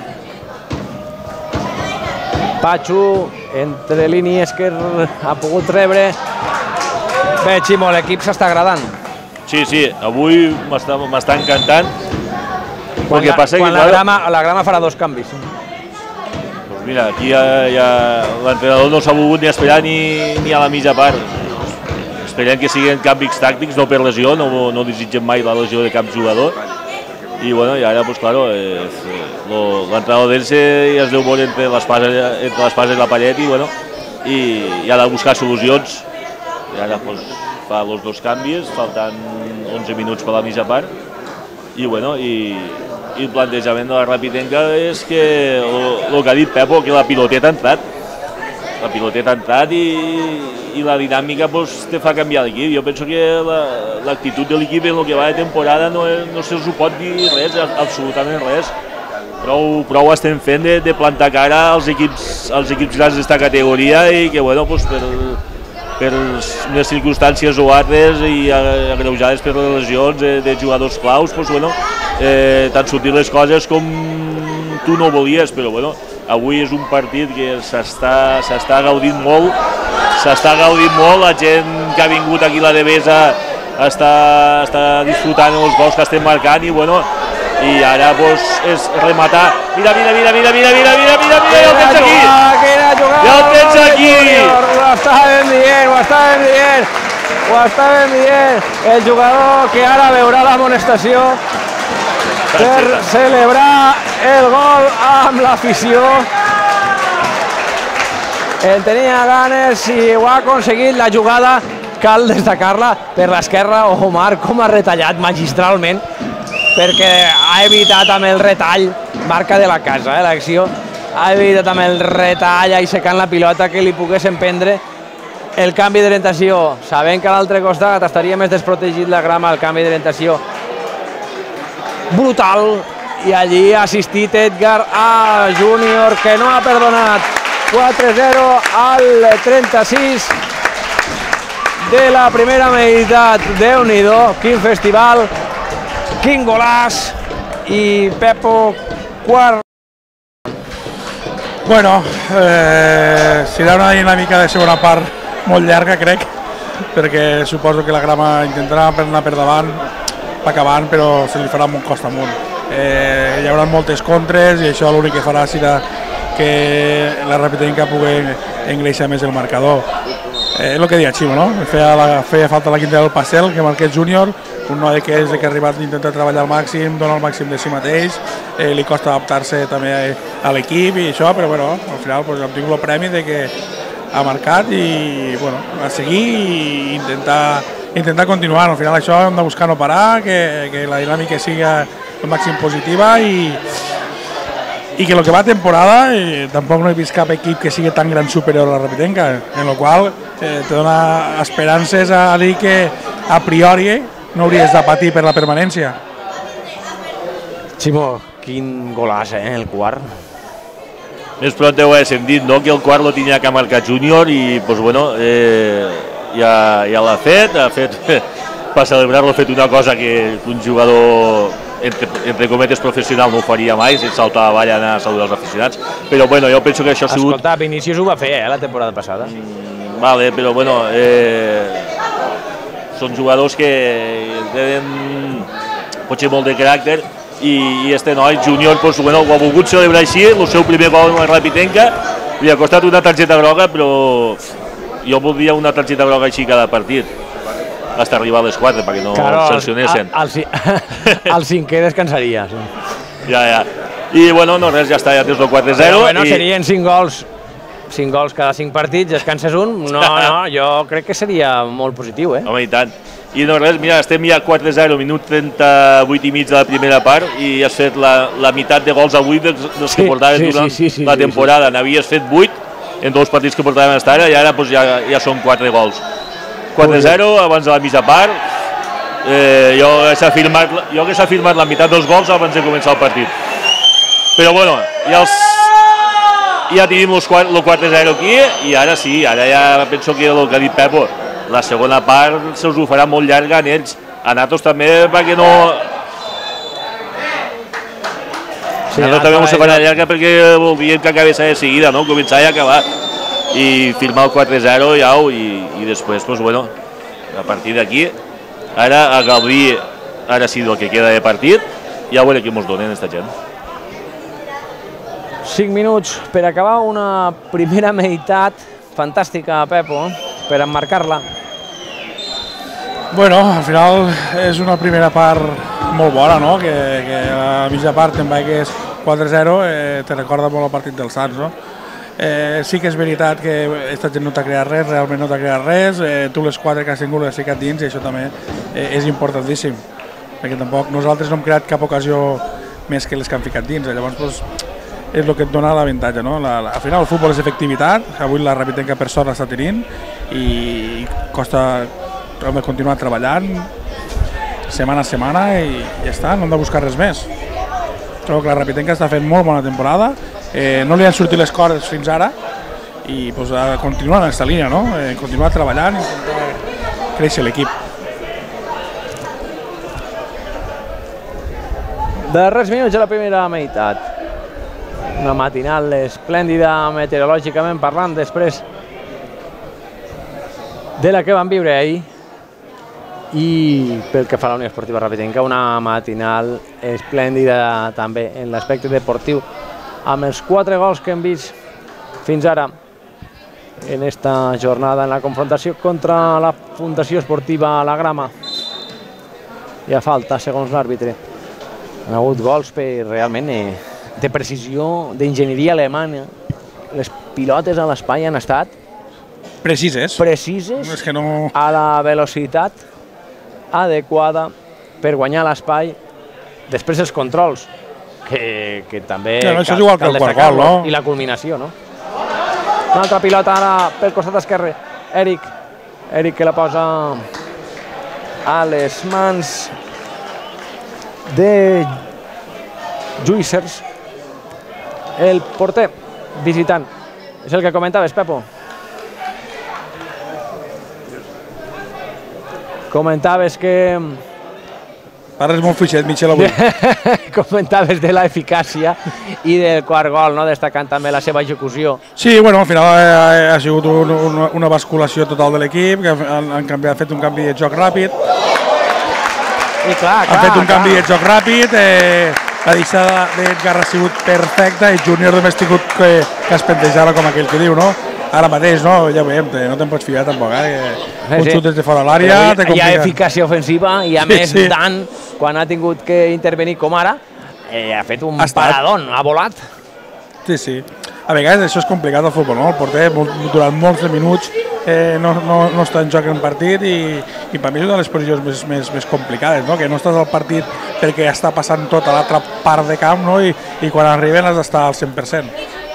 Patxo, entre línies que ha pogut rebre. Bé, Ximo, l'equip s'està agradant. Sí, sí, avui m'està encantant. Quan, la, quan que, la, grama, la grama farà dos canvis. Pues mira, aquí ja, ja l'entrenador no s'ha volgut ni esperar ni, ni a la mitja part. Esperem que siguin canvis tàctics, no per lesió, no, no desitgem mai la lesió de cap jugador. I bueno, i ara, pues claro, eh, l'entrenador d'ells ja es deu veure entre l'espasa i la paret, i bueno, i, i ha de buscar solucions. I ara pues, fa els dos canvis, faltant onze minuts per la mitja part, i bueno, i, i el plantejament de la Rapitenca és que el que ha dit Pepo, que la piloteta ha entrat, la piloteta ha entrat i, i la dinàmica pues, te fa canviar l'equip. Jo penso que l'actitud la, de l'equip en el que va de temporada no, no se'ls ho pot dir res, absolutament res. Prou, prou estem fent de, de plantar cara als equips, als equips grans d'esta categoria, i que bueno, pues, per, per unes circumstàncies o altres i agreujades per les lesions de, de jugadors claus, pues, bueno, eh, t'han sortit les coses com tu no volies, però bueno, avui és un partit que s'està gaudint molt, s'està gaudint molt, la gent que ha vingut aquí a la Devesa està, està disfrutant els gols que estem marcant, i bueno, i ara pues, és rematar. Mira, mira, mira, mira, mira, mira, mira, mira, mira, ja el tens aquí! Ja el tens aquí! Ho estàvem dient, ho estàvem dient, ho estàvem dient. El jugador que ara veurà l'amonestació per celebrar el gol amb l'afició. En tenia ganes i ho ha aconseguit. La jugada cal destacar-la per l'esquerra. Omar com ha retallat magistralment, perquè ha evitat amb el retall, marca de la casa, eh, l'acció, ha evitat amb el retall aixecant la pilota que li pogués emprendre el canvi d'orientació, sabent que a l'altre costat estaria més desprotegit la grama, el canvi d'orientació brutal, i allí ha assistit Edgar a Júnior, que no ha perdonat. quatre zero al trenta-sis de la primera meitat. Déu-n'hi-do, quin festival, quin golaç, i Pepo quart. Bueno, eh, serà una dinàmica de segona part molt llarga, crec, perquè suposo que la grama intentarà anar per davant, va acabant, però se li farà molt costa amunt. Eh, hi haurà moltes contres i això l'únic que farà serà que la Rapitenca pugui engreixar més el marcador. Eh, és el que deia Ximo, no? Feia, la, feia falta la quinta del Pastel, que marqués Júnior, un noi que és que ha arribat a intentar treballar al màxim, donar el màxim de si mateix, eh, li costa adaptar-se també a, a l'equip i això, però bueno, al final pues, hem tingut el premi de que ha marcat i bueno, a seguir i intentar, intentar continuar. Al final això hem de buscar no parar, que, que la dinàmica siga el màxim positiva i, i que el que va a temporada eh, tampoc no he vist cap equip que sigui tan gran superior a la Rapitenca, en el qual eh, te dona esperances a dir que a priori no hauries de patir per la permanència. Ximo, quin golaç, eh, el quart. Més pront ho hem dit, no?, que el quart lo tenia que marcar Júnior i, pues, bueno, eh, ja, ja l'ha fet, ha fet, per celebrar-lo ha fet una cosa que un jugador, entre, entre cometes, professional no ho faria mai, sense saltar avall a anar a saludar els aficionats, però, bueno, jo penso que això ha sigut... Escolta, Vinícius ho va fer, eh, la temporada passada. Mm, vale, però, bueno, eh, són jugadors que tenen potser molt de caràcter i, i este noi, Júnior, pues, bueno, ho ha volgut celebrar així, el seu primer gol amb la Rapitenca, li ha costat una targeta groga, però jo voldria una targeta groga així cada partit, fins a arribar a les quatre, perquè no claro, sancionessin. Al, al, al cinquè descansaria. Sí. Ja, ja. I, bueno, no res, ja està, ja tens el quatre zero. Però, bueno, i... serien cinc gols, cinc gols cada cinc partits, descanses un, no, no, jo crec que seria molt positiu, eh? Home, i tant. I no res, mira, estem ja quatre zero, minut trenta-vuit i mig de la primera part i has fet la, la meitat de gols avui dels, dels sí, que portaves sí, durant sí, sí, sí, la temporada. Sí, sí. N'havies fet vuit en dos partits que portàvem fins ara i ara pues, ja, ja són quatre gols. quatre zero abans de la mitja part. Eh, jo hauria firmat, jo hauria firmat la meitat dels gols abans de començar el partit. Però bueno, ja, els, ja tenim el quatre zero aquí i ara sí, ara ja penso que el que ha dit Pepo, la segona part se'ls ho farà molt llarga en ells. A Natos també, perquè no... Sí, a Natos també ho farà llarga perquè volvíem que acabés de seguida, no? Començar i acabar. I firmar el quatre zero ja, i, i després, pues, bueno, a partir d'aquí, ara a gaudir, ara sí del que queda de partit, ja veuré què mos donen esta gent. cinc minuts per acabar una primera meitat fantàstica, Pepo, per emmarcar-la. Bueno, al final és una primera part molt bona, no? Que, que a la mitja part te'n vaigues quatre zero, eh, te recorda molt el partit dels Sants, no? Eh, sí que és veritat que aquesta gent no t'ha creat res, realment no t'ha creat res, eh, tu les quatre que has tingut les has ficat dins i això també eh, és importantíssim, perquè tampoc nosaltres no hem creat cap ocasió més que les que han ficat dins, llavors pues, és el que et dona l'avantatge, no? La, la, al final el futbol és efectivitat, avui la Rapitenca per sort l'està tenint i costa hem de continuar treballant setmana a setmana i ja està, no hem de buscar res més. Trobo que la Rapitenca està fent molt bona temporada, eh, no li han sortit les coses fins ara i pues, ha de continuar en aquesta línia, no? Eh, continuar treballant i intentar créixer l'equip. Darrers minuts de la primera meitat. Una matinal esplèndida meteorològicament parlant després de la que vam viure ahir i pel que fa a la Unió Esportiva Rapitenca una matinal esplèndida també en l'aspecte deportiu amb els quatre gols que hem vist fins ara en esta jornada en la confrontació contra la Fundació Esportiva La Grama. Hi ha falta segons l'àrbitre. Han hagut gols per realment eh, de precisió, d'enginyeria alemanya. Les pilotes a l'espai han estat precises, precises és que no... a la velocitat adequada per guanyar l'espai. Després els controls, que, que també ja, no, això és igual que el quart gol, no? I la culminació, no? Una altra pilota ara pel costat esquerre. Eric. Eric que la posa a les mans de Juicers. El porter visitant. És el que comentaves, Pepo. Comentaves que... Parles molt fluixet, Michel, avui. Comentaves de l'eficàcia i del quart gol, no? Destacant també la seva execució. Sí, bueno, al final ha, ha sigut un, un, una basculació total de l'equip, que han, han, canviat, han fet un canvi de joc ràpid. I clar, clar, han fet un clar. canvi de joc ràpid, eh, la deixada d'Edgar ha sigut perfecta i Júnior només ha tingut que, que es pentejava com aquell que diu, no? Ara mateix, no? Ja ho veiem, no te'n pots fiar tampoc, eh? Un sí. xut des de fora de l'àrea, te complica. Hi ha eficàcia ofensiva i a Sí, més sí. Dan, quan ha tingut que intervenir com ara, eh, ha fet un Ha estat. paradón, ha volat. Sí, sí. A vegades això és complicat al futbol, no? El porter molt, durant molts de minuts eh, no, no, no està en joc en partit i, i per mi és una de les posicions més, més, més complicades, no? Que no estàs al partit perquè està passant tota l'altra part de camp, no? I, i quan arriben has d'estar al cent per cent.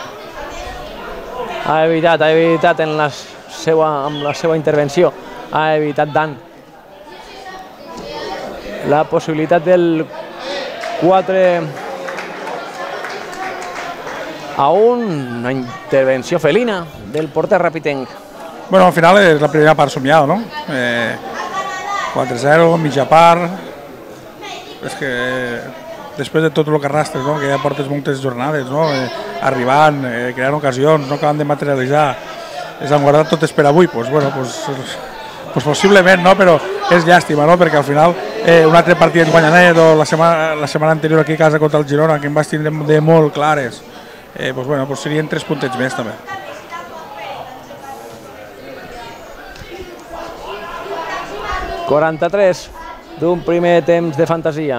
Ha evitat, ha evitat en la seva, amb la seva intervenció, ha evitat Dan la possibilitat del quatre a un, una intervenció felina del porter rapitenc. Bueno, al final és la primera part somiada, no? Eh, quatre zero, mitja part... És que eh, després de tot el que arrastres, no? Que ja portes moltes jornades, no? Eh, arribant, eh, creant ocasions, no acaben de materialitzar, les han guardat totes per avui, doncs, bueno, pues, pues possiblement, no? Però és llàstima, no? Perquè al final eh, un altre partit en guanyanet o la setmana, la setmana anterior aquí a casa contra el Girona, que em vas tindre de molt clares, eh, pues, bueno, pues serien tres puntets més també. quaranta-tres d'un primer temps de fantasia.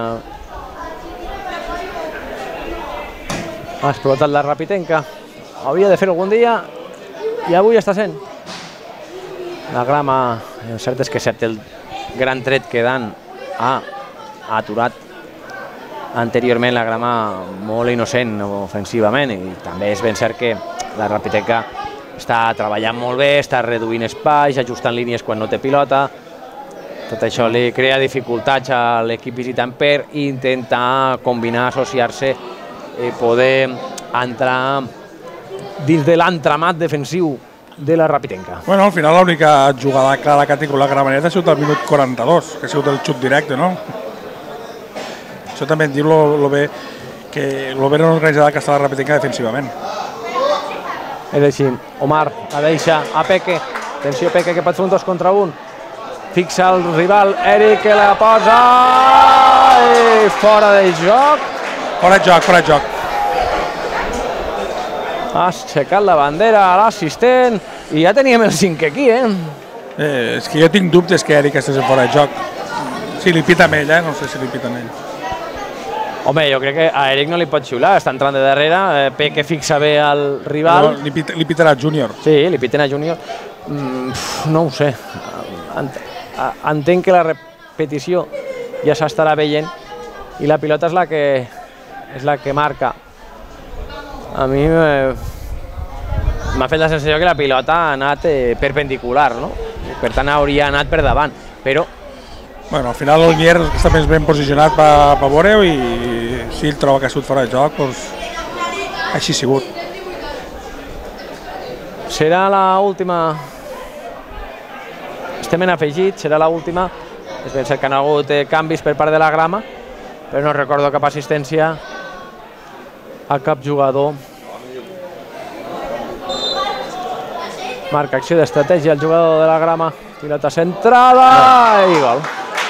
Ha explotat la Rapitenca. Havia de fer algun dia i avui està sent. La grama, el cert és que excepte el gran tret que Dan ha aturat anteriorment la grama molt innocent ofensivament, i també és ben cert que la Rapitenca està treballant molt bé, està reduint espais, ajustant línies quan no té pilota. Tot això li crea dificultats a l'equip visitant per intentar combinar, associar-se i poder entrar dins de l'entramat defensiu de la Rapitenca. Bueno, al final l'única jugada clara que ha tingut la Gramenet ha sigut al minut quaranta-dos, que ha sigut el xut directe, no? Això també em diu lo, lo bé que lo ben organitzada que està la Rapitenca defensivament. És així, Omar la deixa a Peque, atenció Peque que pot fer un dos contra un, fixa el rival, Eric que la posa i fora de joc. Fora de joc, fora de joc. Ha aixecat la bandera a l'assistent i ja teníem el cinquè aquí, eh? eh? És que jo tinc dubtes que Eric estigués fora de joc. Si li pita amb ell, eh? No sé si li pita amb ell. Home, jo crec que a Eric no li pot xiular, està entrant de darrere, eh, Peque fixa bé al rival. No, li, pita, li pitarà Júnior. Sí, li piten a Júnior. Mm, no ho sé. Ent entenc que la repetició ja s'estarà veient i la pilota és la que és la que marca. A mi m'ha fet la sensació que la pilota ha anat eh, perpendicular, no? Per tant hauria anat per davant, però... Bueno, al final el Mier està més ben posicionat per pa veure-ho i si ell troba que ha sigut fora de joc, doncs així ha sigut. Serà l'última... Estem en afegit, serà l'última. És ben cert que han hagut eh, canvis per part de la grama, però no recordo cap assistència a cap jugador. Marca acció d'estratègia el jugador de la grama. Pilota centrada i gol.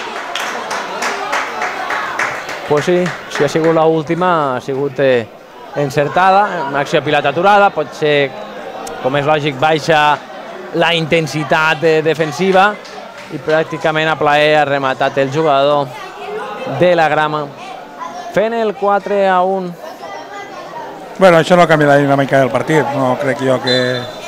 Pues sí, si ha sigut l'última, ha sigut eh, encertada. Una acció de pilota aturada, pot ser, com és lògic, baixa la intensitat eh, defensiva i pràcticament a plaer ha rematat el jugador de la grama, fent el quatre a un. Bueno, això no canvia la dinàmica del partit, no crec jo que...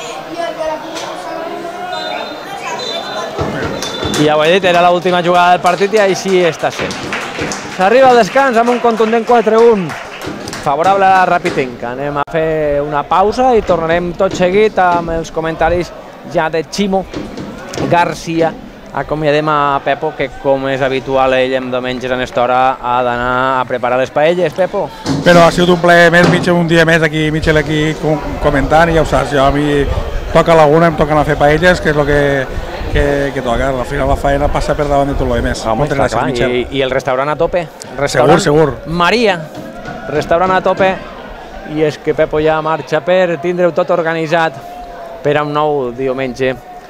I ja ho he dit, era l'última jugada del partit i així està sent. S'arriba al descans amb un contundent quatre a un, favorable a la Rapitenca. Anem a fer una pausa i tornarem tot seguit amb els comentaris ja de Ximo Garcia. Acomiadem a Pepo, que com és habitual ell en diumenges en esta hora ha d'anar a preparar les paelles. Pepo. Però ha sigut un plaer més, Mitchell, un dia més aquí, Mitchell aquí comentant, i ja ho saps, jo a mi toca Laguna, em toquen a fer paelles, que és el que, que, que toca. Al final la faena passa per davant de tot el més. Home, moltes gràcies, clar, Mitchell. I, I el restaurant a tope. Restaurant segur, segur. Maria, restaurant a tope. I és que Pepo ja marxa per tindre-ho tot organitzat per a un nou diumenge.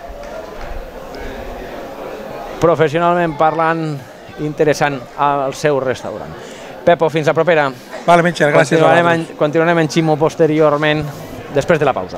Professionalment parlant, interessant al seu restaurant. Pepo, fins la propera. Vale, Mitchell, gràcies. Continuarem en, continuarem en Ximo posteriorment, després de la pausa.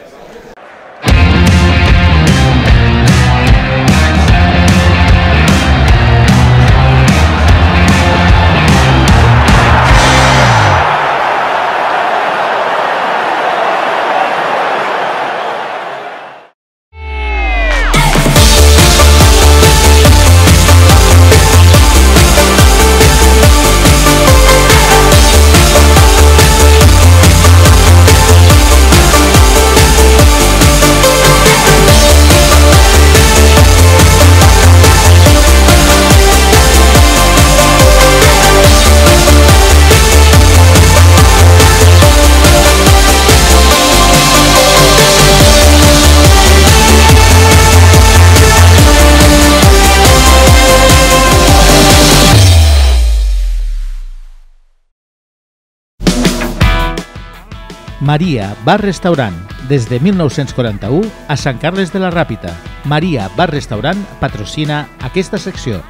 Maria Bar Restaurant, des de mil nou-cents quaranta-u a Sant Carles de la Ràpita. Maria Bar Restaurant patrocina aquesta secció.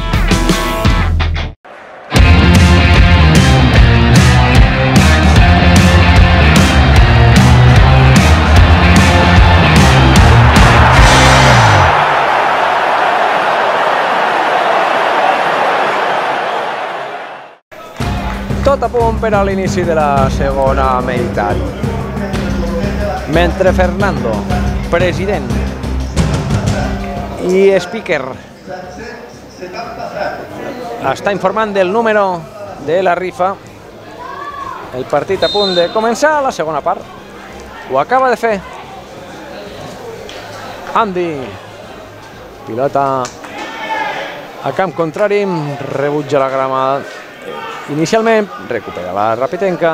Tot a punt per a l'inici de la segona meitat. Mentre Fernando, president i speaker, està informant del número de la rifa, el partit a punt de començar la segona part. Ho acaba de fer Andy. Pilota a camp contrari, rebutja la grama. Inicialment recupera la Rapitenca.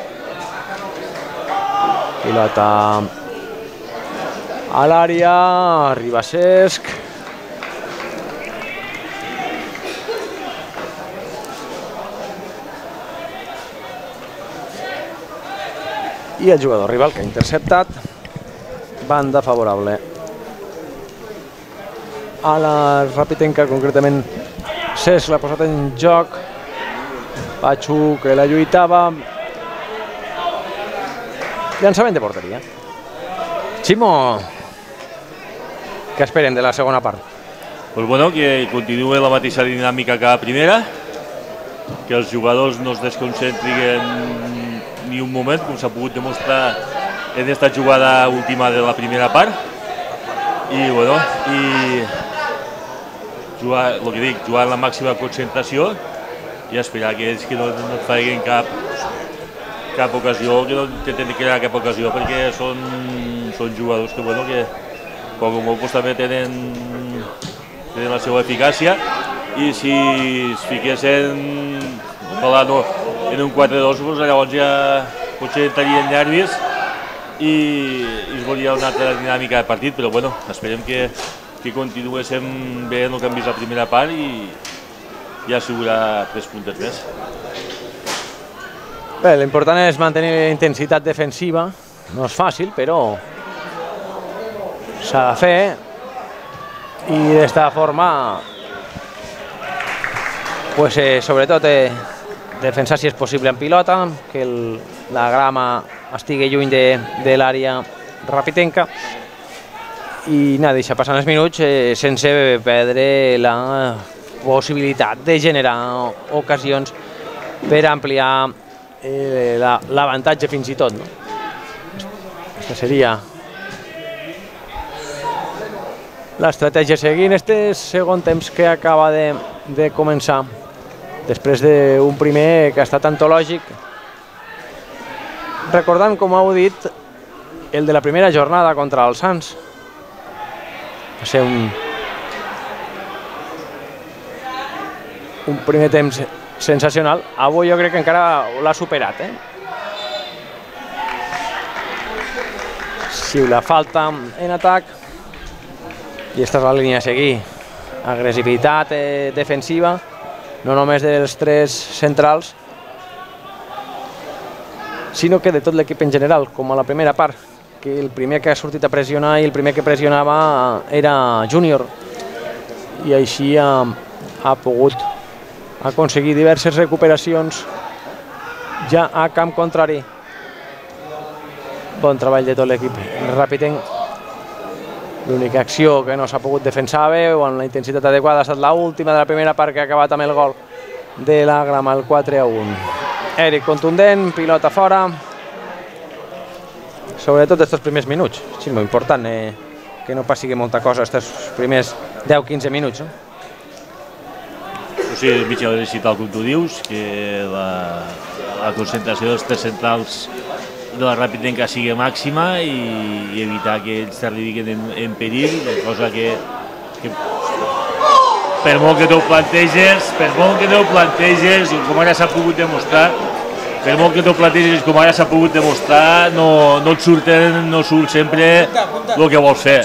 Pilota a l'àrea, arriba Cesc. I el jugador rival que ha interceptat. Banda favorable a la Rapitenca, concretament Cesc l'ha posat en joc. Pachu, que la lluitava. Llançament de porteria. Ximo, què esperen de la segona part? Pues bueno, que continuï la mateixa dinàmica que a primera, que els jugadors no es desconcentrin ni un moment, com s'ha pogut demostrar en aquesta jugada última de la primera part. I bueno, i jugar, el que dic, jugar amb la màxima concentració i esperar que ells que no, no et facin cap, cap ocasió, que no intenten crear cap ocasió, perquè són, són jugadors que, bueno, que poc o molt pues, també tenen, tenen la seva eficàcia, i si es fiquessin ojalà, no, en un quatre dos, pues, llavors ja potser entrarien nervis i, i es veuria una altra dinàmica de partit, però bueno, esperem que, que continuéssim bé el que hem vist la primera part i ja assegurarà tres punts més. Bé, l'important és mantenir la intensitat defensiva. No és fàcil, però s'ha de fer. I d'esta forma, pues, eh, sobretot, eh, defensar si és possible en pilota, que el, la grama estigui lluny de, de l'àrea rapitenca. I anar, deixar passar els minuts eh, sense perdre la possibilitat de generar ocasions per ampliar eh, l'avantatge la, fins i tot. No? Aquesta seria l'estratègia seguint este segon temps que acaba de, de començar, després d'un primer que ha estat antològic. Recordant, com heu dit, el de la primera jornada contra el Sants, Va ser un, un primer temps sensacional. Avui jo crec que encara l'ha superat, eh? Xiula falta en atac. I aquesta és la línia a seguir. Agressivitat eh, defensiva, no només dels tres centrals, sinó que de tot l'equip en general, com a la primera part, que el primer que ha sortit a pressionar i el primer que pressionava era Júnior, i així ha, ha pogut aconseguir diverses recuperacions ja a camp contrari. Bon treball de tot l'equip rapitenc. L'única acció que no s'ha pogut defensar bé o amb la intensitat adequada ha estat l'última de la primera part, que ha acabat amb el gol de la Grama, el quatre a un. Eric contundent, pilota fora. Sobretot aquests primers minuts. Sí, molt important eh, que no passi molta cosa aquests primers deu quinze minuts. No? O sigui, Michel, ha citat com tu dius, que la, la concentració dels tres centrals de la Rapitenca sigui màxima i, i evitar que ells t'arribin en, en perill, cosa que, que per molt que t'ho planteges, per molt que t'ho planteges, i com ara s'ha pogut demostrar, per molt que t'ho planteges com ara s'ha pogut demostrar, no, no et surten, no surt sempre el que vols fer.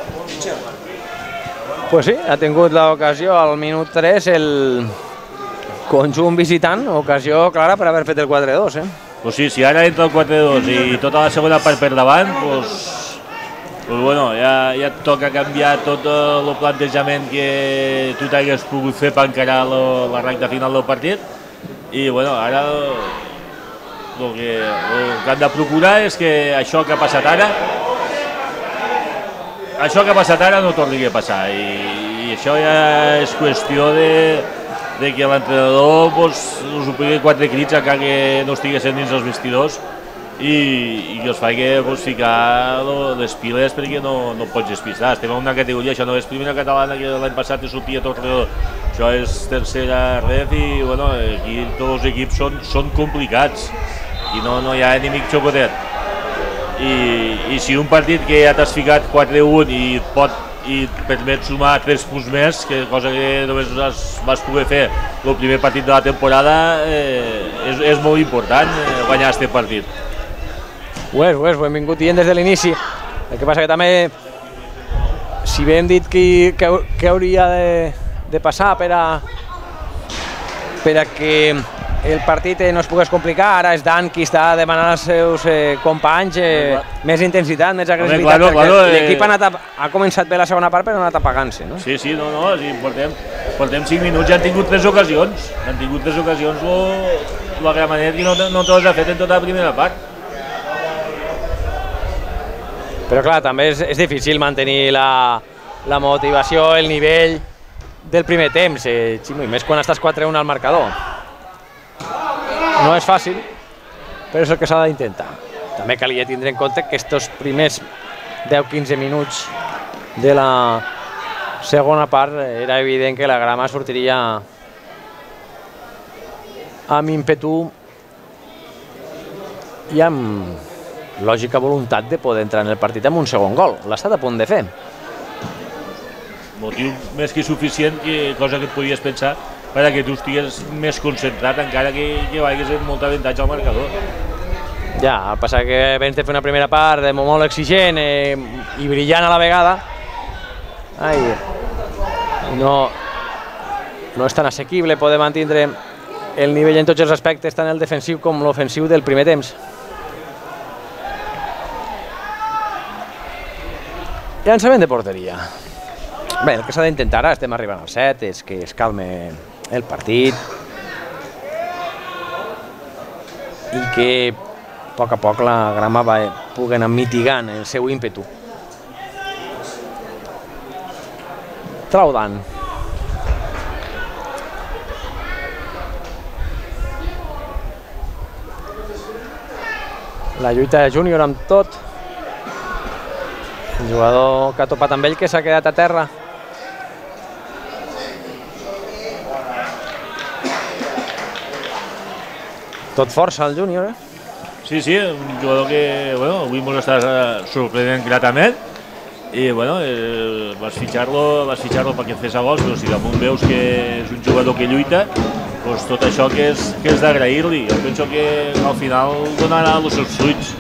Pues sí, ha tingut l'ocasió al minut tres el conjunt visitant, ocasió clara per haver fet el quatre a dos, eh? Pues sí, si ara entra el quatre a dos i tota la segona part per davant, pues, pues bueno, ja, ja et toca canviar tot el plantejament que tu t'hagués pogut fer per encarar la, la recta final del partit. I bueno, ara el que, el que han de procurar és que això que ha passat ara, això que ha passat ara no torni a passar. I, i això ja és qüestió de de que l'entrenador pues, us ho pugui quatre crits encara que no estiguessin dins els vestidors i, i que us faci pues, ficar les piles perquè no, no pots despistar. Estem en una categoria, això no és primera catalana, que l'any passat sortia tot redó. Això és tercera ref i bueno, aquí tots els equips són, són complicats i no, no hi ha enemic xocotet. I, i si un partit que ja t'has ficat quatre a un i et pot i et permet sumar tres punts més, que cosa que només vas, vas poder fer el primer partit de la temporada, eh, és, és molt important eh, guanyar aquest partit. Ho és, ho és, ho hem vingut dient des de l'inici. El que passa que també, si bé hem dit que, que, que hauria de, de passar per a, per a que el partit no es pogués complicar, ara és Dan qui està demanant als seus eh, companys eh, més intensitat, més agressivitat, claro, perquè claro, l'equip ha, ha començat bé la segona part però ha anat apagant-se, no? Sí, sí, no, no, sí, portem, portem cinc minuts i han tingut tres ocasions, han tingut tres ocasions el la Gramenet i no, no te les ha fet en tota la primera part. Però clar, també és, és difícil mantenir la, la motivació, el nivell del primer temps, eh, Ximo, i més quan estàs quatre a un al marcador. No és fàcil, però és el que s'ha d'intentar. També calia tindre en compte que aquests primers deu quinze minuts de la segona part era evident que la Grama sortiria amb ímpetu i amb lògica voluntat de poder entrar en el partit amb un segon gol. L'ha estat a punt de fer. Motiu més que suficient, que cosa que et podies pensar, perquè tu estigués més concentrat, encara que, que vagis amb molt avantatge al marcador. Ja, el passat que vam fer una primera part de molt exigent eh, i brillant a la vegada, ai, no, no és tan assequible poder mantenir el nivell en tots els aspectes, tant el defensiu com l'ofensiu del primer temps. Llançament de porteria. Bé, el que s'ha d'intentar ara, estem arribant al set, és que es calme el partit i que a poc a poc la Grama va pugui anar mitigant el seu ímpetu. Traudan. La lluita de Júnior amb tot. El jugador que ha topat amb ell, que s'ha quedat a terra. Tot força el Júnior, eh? Sí, sí, un jugador que bueno, avui ens està sorprenent gratament i bueno, eh, vas fitxar-lo vas fitxar-lo perquè fes a gols, però si damunt veus que és un jugador que lluita, doncs tot això que és, que és d'agrair-li. Jo penso que al final donarà els seus fruits.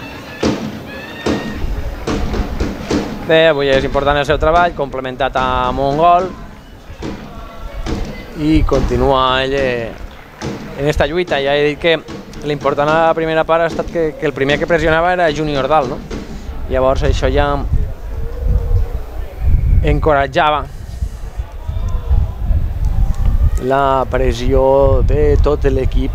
Bé, avui és important el seu treball, complementat amb un gol, i continua ell en esta lluita. Ja he dit que l'important a la primera part ha estat que, que el primer que pressionava era Junior Dalt, no? Llavors això ja encoratjava la pressió de tot l'equip,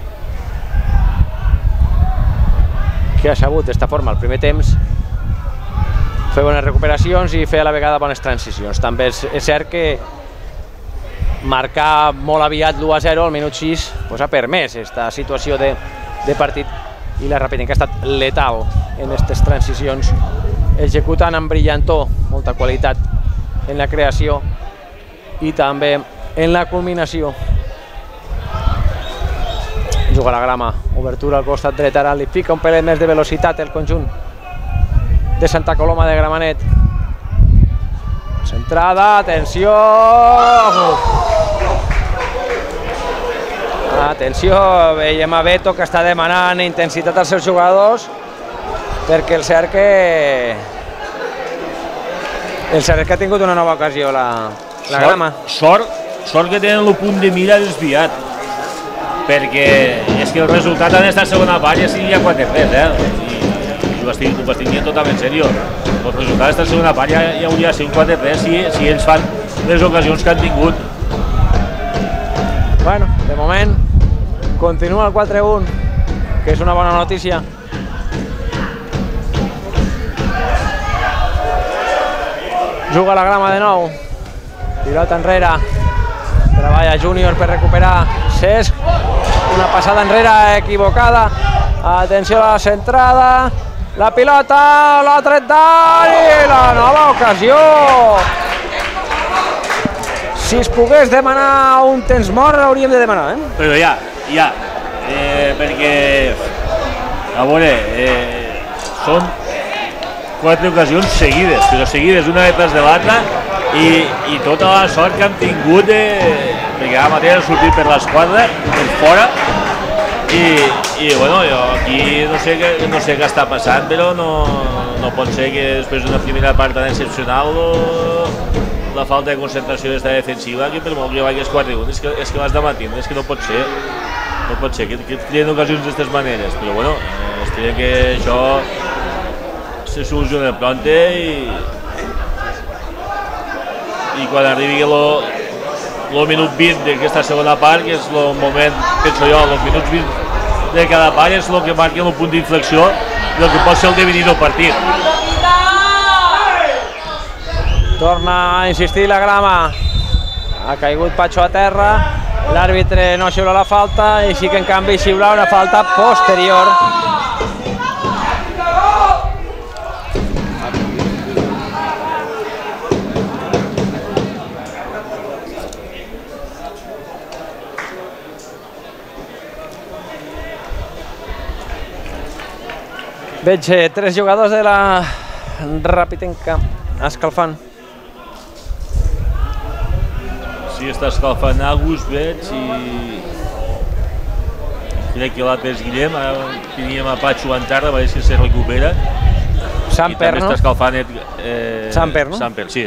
que ha sabut d'esta forma el primer temps fer bones recuperacions i fer a la vegada bones transicions. També és, és cert que marcar molt aviat l'u a zero al minut sis pues, ha permès aquesta situació de, de partit, i la Rapidenca ha estat letal en aquestes transicions, executant amb brillantor, molta qualitat en la creació i també en la culminació. Juga la Grama, obertura al costat dret, ara li fica un pelet més de velocitat el conjunt de Santa Coloma de Gramenet. Centrada, atenció! Atenció, veiem a Beto que està demanant intensitat als seus jugadors, perquè el cert que el cert que ha tingut una nova ocasió la, la Grama. Sort, sort que tenen el punt de mira desviat, perquè és que el resultat en esta segona part ja seria quatre tres, eh? I ho estic, ho estic dient totalment seriós. El resultat d'esta segona part ja, ja hauria de ser un quatre tres si, si ells fan les ocasions que han tingut. Bueno, de moment continua el quatre un, que és una bona notícia. Juga la Grama de nou, pilota enrere, treballa Júnior per recuperar Cesc, una passada enrere equivocada, atenció a la centrada, la pilota, l'ha tret Dani, la nova ocasió. Si es pogués demanar un temps mort, hauríem de demanar, eh? Però ja, ja, eh, perquè, a veure, eh, són quatre ocasions seguides, però seguides una detrás de l'altra, i, i tota la sort que han tingut, eh, perquè ara mateix han sortit per l'esquadra, per fora, i, i bueno, jo aquí no sé, què, no sé què està passant, però no, no pot ser que després d'una primera part tan excepcional la falta de concentració d'esta defensiva, que per molt que vaigues quatre un, és que, és que vas de matí, és que no pot ser, no pot ser que, que et creen ocasions d'aquestes maneres, però bueno, eh, esperem que això se soluciona pronte i, i quan arribi el minut vint d'aquesta segona part, que és el moment, penso jo, els minuts vint de cada part és el que marca el punt d'inflexió del que pot ser el devenir del partit. Torna a insistir la Grama, ha caigut Patxo a terra, l'àrbitre no xiula la falta i sí que en canvi xiula una falta posterior. Veig tres jugadors de la Rapidenca escalfant. Sí, està escalfant Agus, veig, i crec que l'altre és Guillem, ara teníem a Patxo en tarda, a veure si se recupera. Samper, no? I també està escalfant eh, Samper, no? Samper, sí.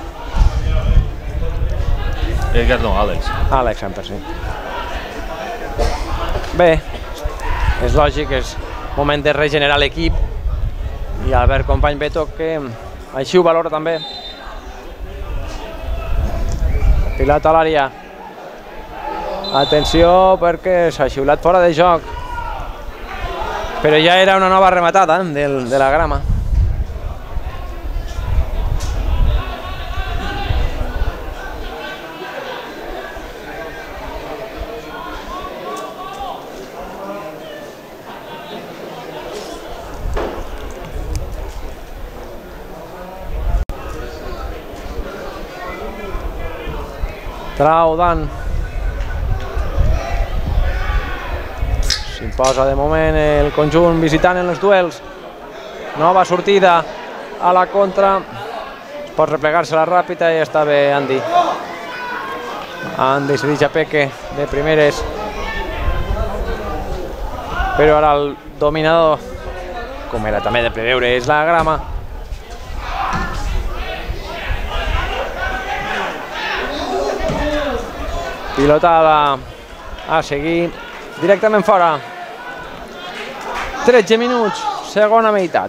Edgar no, Àlex. Àlex Samper, sí. Bé, és lògic, és moment de regenerar l'equip, i Albert Company Beto que així ho valora també. Pilota a l'àrea. Atenció perquè s'ha xiulat fora de joc. Però ja era una nova rematada del, de la Grama. Trau Dan. S'imposa de moment el conjunt visitant en els duels. Nova sortida a la contra pot replegar-se la Ràpita i està bé Andy. Andy se deixa Peque de primeres, però ara el dominador, com era també de preveure, és la Grama. Pilotada a seguir directament fora. tretze minuts, segona meitat.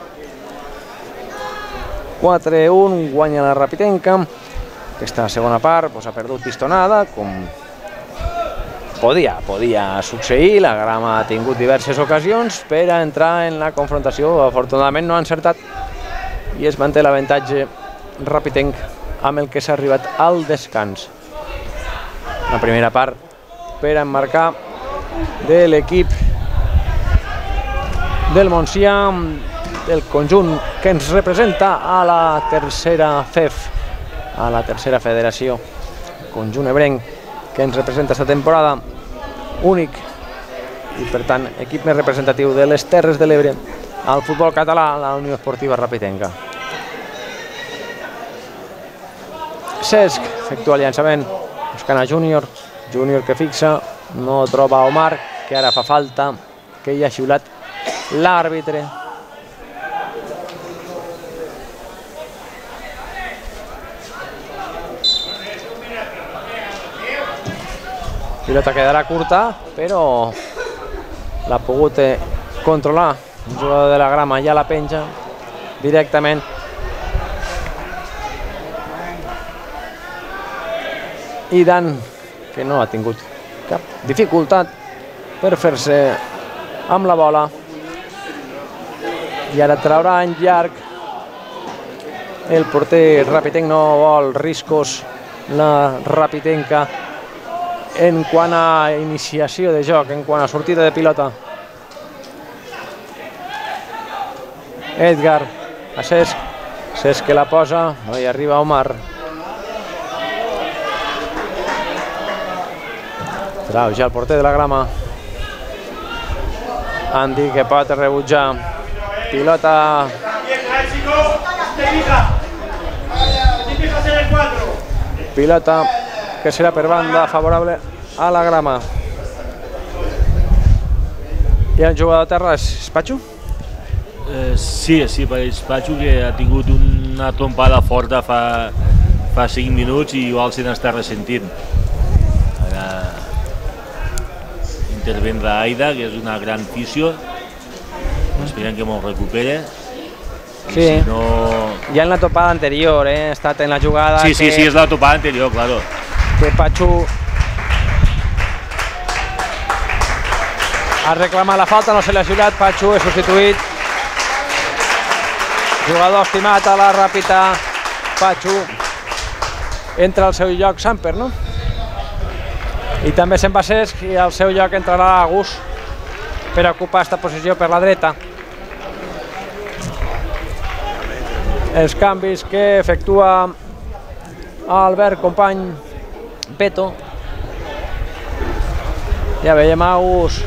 quatre un, guanya la Rapitenca. Aquesta segona part ha perdut pistonada, com podia, podia succeir. La Grama ha tingut diverses ocasions per a entrar en la confrontació. Afortunadament no ha encertat i es manté l'avantatge Rapitenc amb el que s'ha arribat al descans. La primera part per a emmarcar de l'equip del Montsià, el conjunt que ens representa a la tercera F E F, a la tercera federació, conjunt ebrenc que ens representa aquesta temporada, únic i per tant equip més representatiu de les Terres de l'Ebre al futbol català, la Unió Esportiva Rapitenca. Cesc efectua el llançament buscant a Júnior, Júnior que fixa, no troba Omar, que ara fa falta, que hi ha xiulat l'àrbitre. Pilota quedarà curta, però l'ha pogut controlar. Un jugador de la Grama ja la penja directament. I Dan, que no ha tingut cap dificultat per fer-se amb la bola. I ara traurà en llarg. El porter Rapitenc no vol riscos. La Rapitenca en quant a iniciació de joc, en quant a sortida de pilota. Edgar a Cesc, Cesc que la posa, no hi arriba Omar. Trau ja el porter de la Grama. Andy que pot rebutjar. Pilota. Pilota que serà per banda favorable a la Grama. I el jugador a terra és Patxo? Eh, sí, sí, és Patxo, que ha tingut una trompada forta fa, fa cinc minuts i igual se n'està ressentint. Ara intervindrà Aida, que és una gran fisio. Esperem que m'ho recupere. Sí, si no... ja en la topada anterior, eh? Ha estat en la jugada... Sí, sí, que... sí, és la topada anterior, claro. Que Patxo ha reclamat la falta, no se l'ha xiulat, Patxo és substituït. Jugador estimat a la Ràpita, Patxo. Entra al seu lloc Samper, no? I també se'n va Cesc i al seu lloc entrarà Agus per ocupar aquesta posició per la dreta. Els canvis que efectua Albert Company Beto. Ja veiem Agus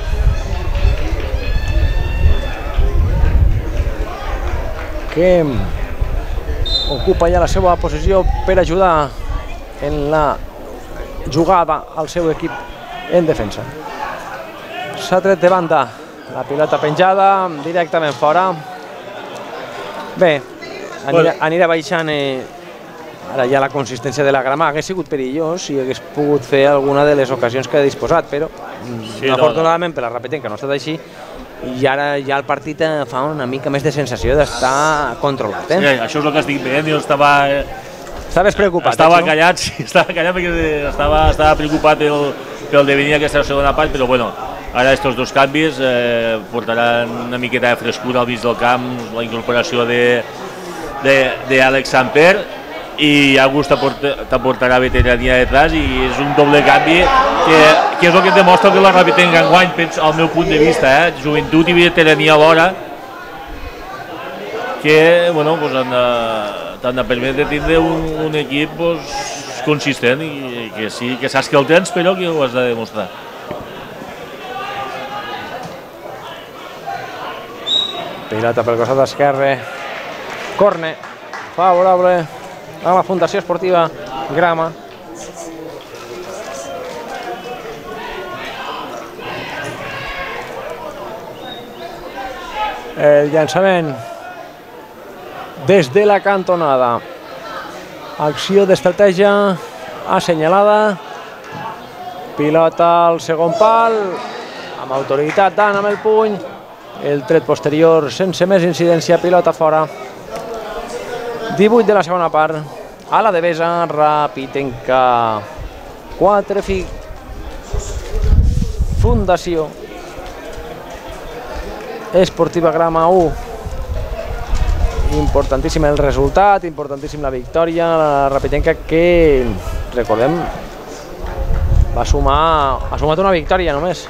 que ocupa ja la seva posició per ajudar en la jugada al seu equip en defensa. S'ha tret de banda la pilota penjada directament fora. Bé, anirà, anirà baixant eh, ara ja la consistència de la Grama. Hauria sigut perillós si hagués pogut fer alguna de les ocasions que ha disposat, però sí, afortunadament per la Rapitenca no ha estat així i ara ja el partit fa una mica més de sensació d'estar controlat. Eh? Sí, això és el que estic veient, jo estava... Estaves preocupat, estava callat, sí, estava callat perquè estava, estava preocupat pel, pel devenir aquesta segona part, però bueno, ara estos dos canvis eh, portaran una miqueta de frescura al mig del camp, la incorporació de d'Àlex Samper i Agus t'aportarà veterania detrás i és un doble canvi que, que és el que et demostra que la Rapitenca enguany, al meu punt de vista, eh, joventut i veterania alhora, que bueno, pues han de, t'han de permetre tindre un, un equip pues, consistent i que sí, que saps que el tens però que ho has de demostrar. Pilota pel costat esquerre, corne favorable a la Fundació Esportiva Grama. El llançament des de la cantonada. Acció d'estratègia assenyalada. Pilota al segon pal. Amb autoritat Dan amb el puny. El tret posterior sense més incidència. Pilota fora. divuit de la segona part. A la Devesa, Rapitenca quatre, Fundació Esportiva Grama u. Importantíssim el resultat, importantíssim la victòria. La Rapitenca que, recordem, va sumar, ha sumat una victòria només.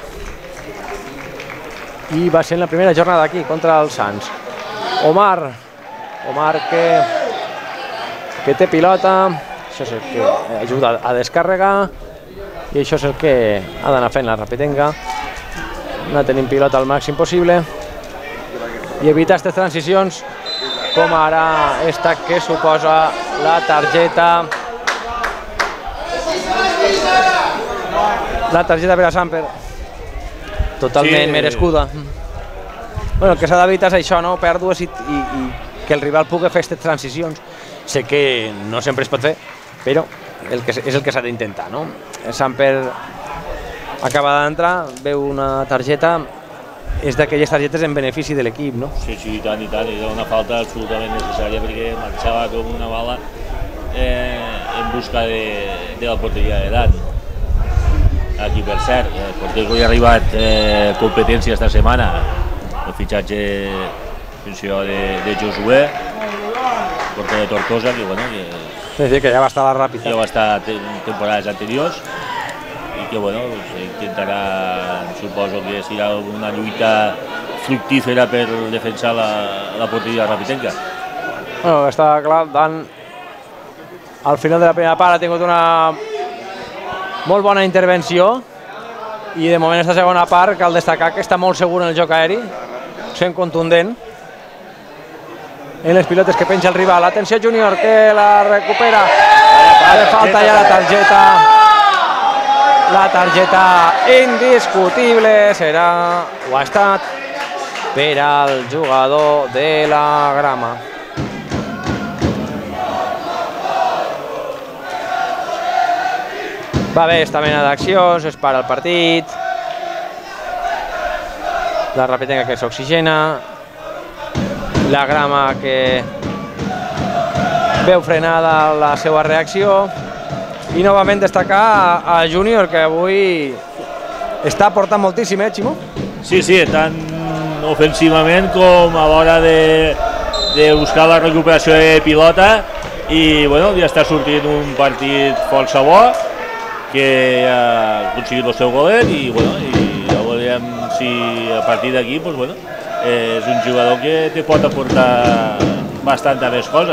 I va ser en la primera jornada aquí, contra el Sants. Omar, Omar que, que té pilota, això és el que ajuda a descarregar i això és el que ha d'anar fent la Rapitenca. Anar tenint pilota al màxim possible i evitar aquestes transicions com ara esta que suposa la targeta la targeta per a Samper, totalment sí. Merescuda. Bueno, el que s'ha d'evitar és això, no? Pèrdues i, i, i que el rival pugui fer aquestes transicions. Sé que no sempre es pot fer, però el que, és el que s'ha d'intentar, no? Samper acaba d'entrar, veu una targeta, és d'aquelles targetes en benefici de l'equip, no? Sí, sí, i tant, i tant, era una falta absolutament necessària perquè marxava com una bala eh, en busca de, de la porteria de Dan. Aquí, per cert, el porter que hi ha arribat eh, competència esta setmana, el fitxatge funció de, de Josué, porter de Tortosa, que, bueno, que, sí, sí, que ja va estar a la Ràpita. Ja va estar en temporades anteriors i que, bueno, pues, intentarà, suposo que serà una lluita fructífera per defensar la, la porteria rapitenca. Bueno, està clar, Dan al final de la primera part ha tingut una molt bona intervenció i de moment aquesta segona part cal destacar que està molt segur en el joc aeri, sent contundent en les pilotes que penja el rival. Atenció Júnior, que la recupera, de falta ja la targeta, la targeta indiscutible serà, o ha estat, per al jugador de la Grama. Va bé esta mena d'accions, es para el partit, la Rapitenca que s'oxigena, la Grama que veu frenada la seva reacció i novament destacar a Júnior, que avui està aportant moltíssim, eh, Ximo? Sí, sí, tant ofensivament com a l'hora de, de buscar la recuperació de pilota i bueno, ja està sortint un partit força bo que ha aconseguit el seu golet i, bueno, i ja veurem si a partir d'aquí pues, bueno, és un jugador que te pot aportar bastanta més cosa.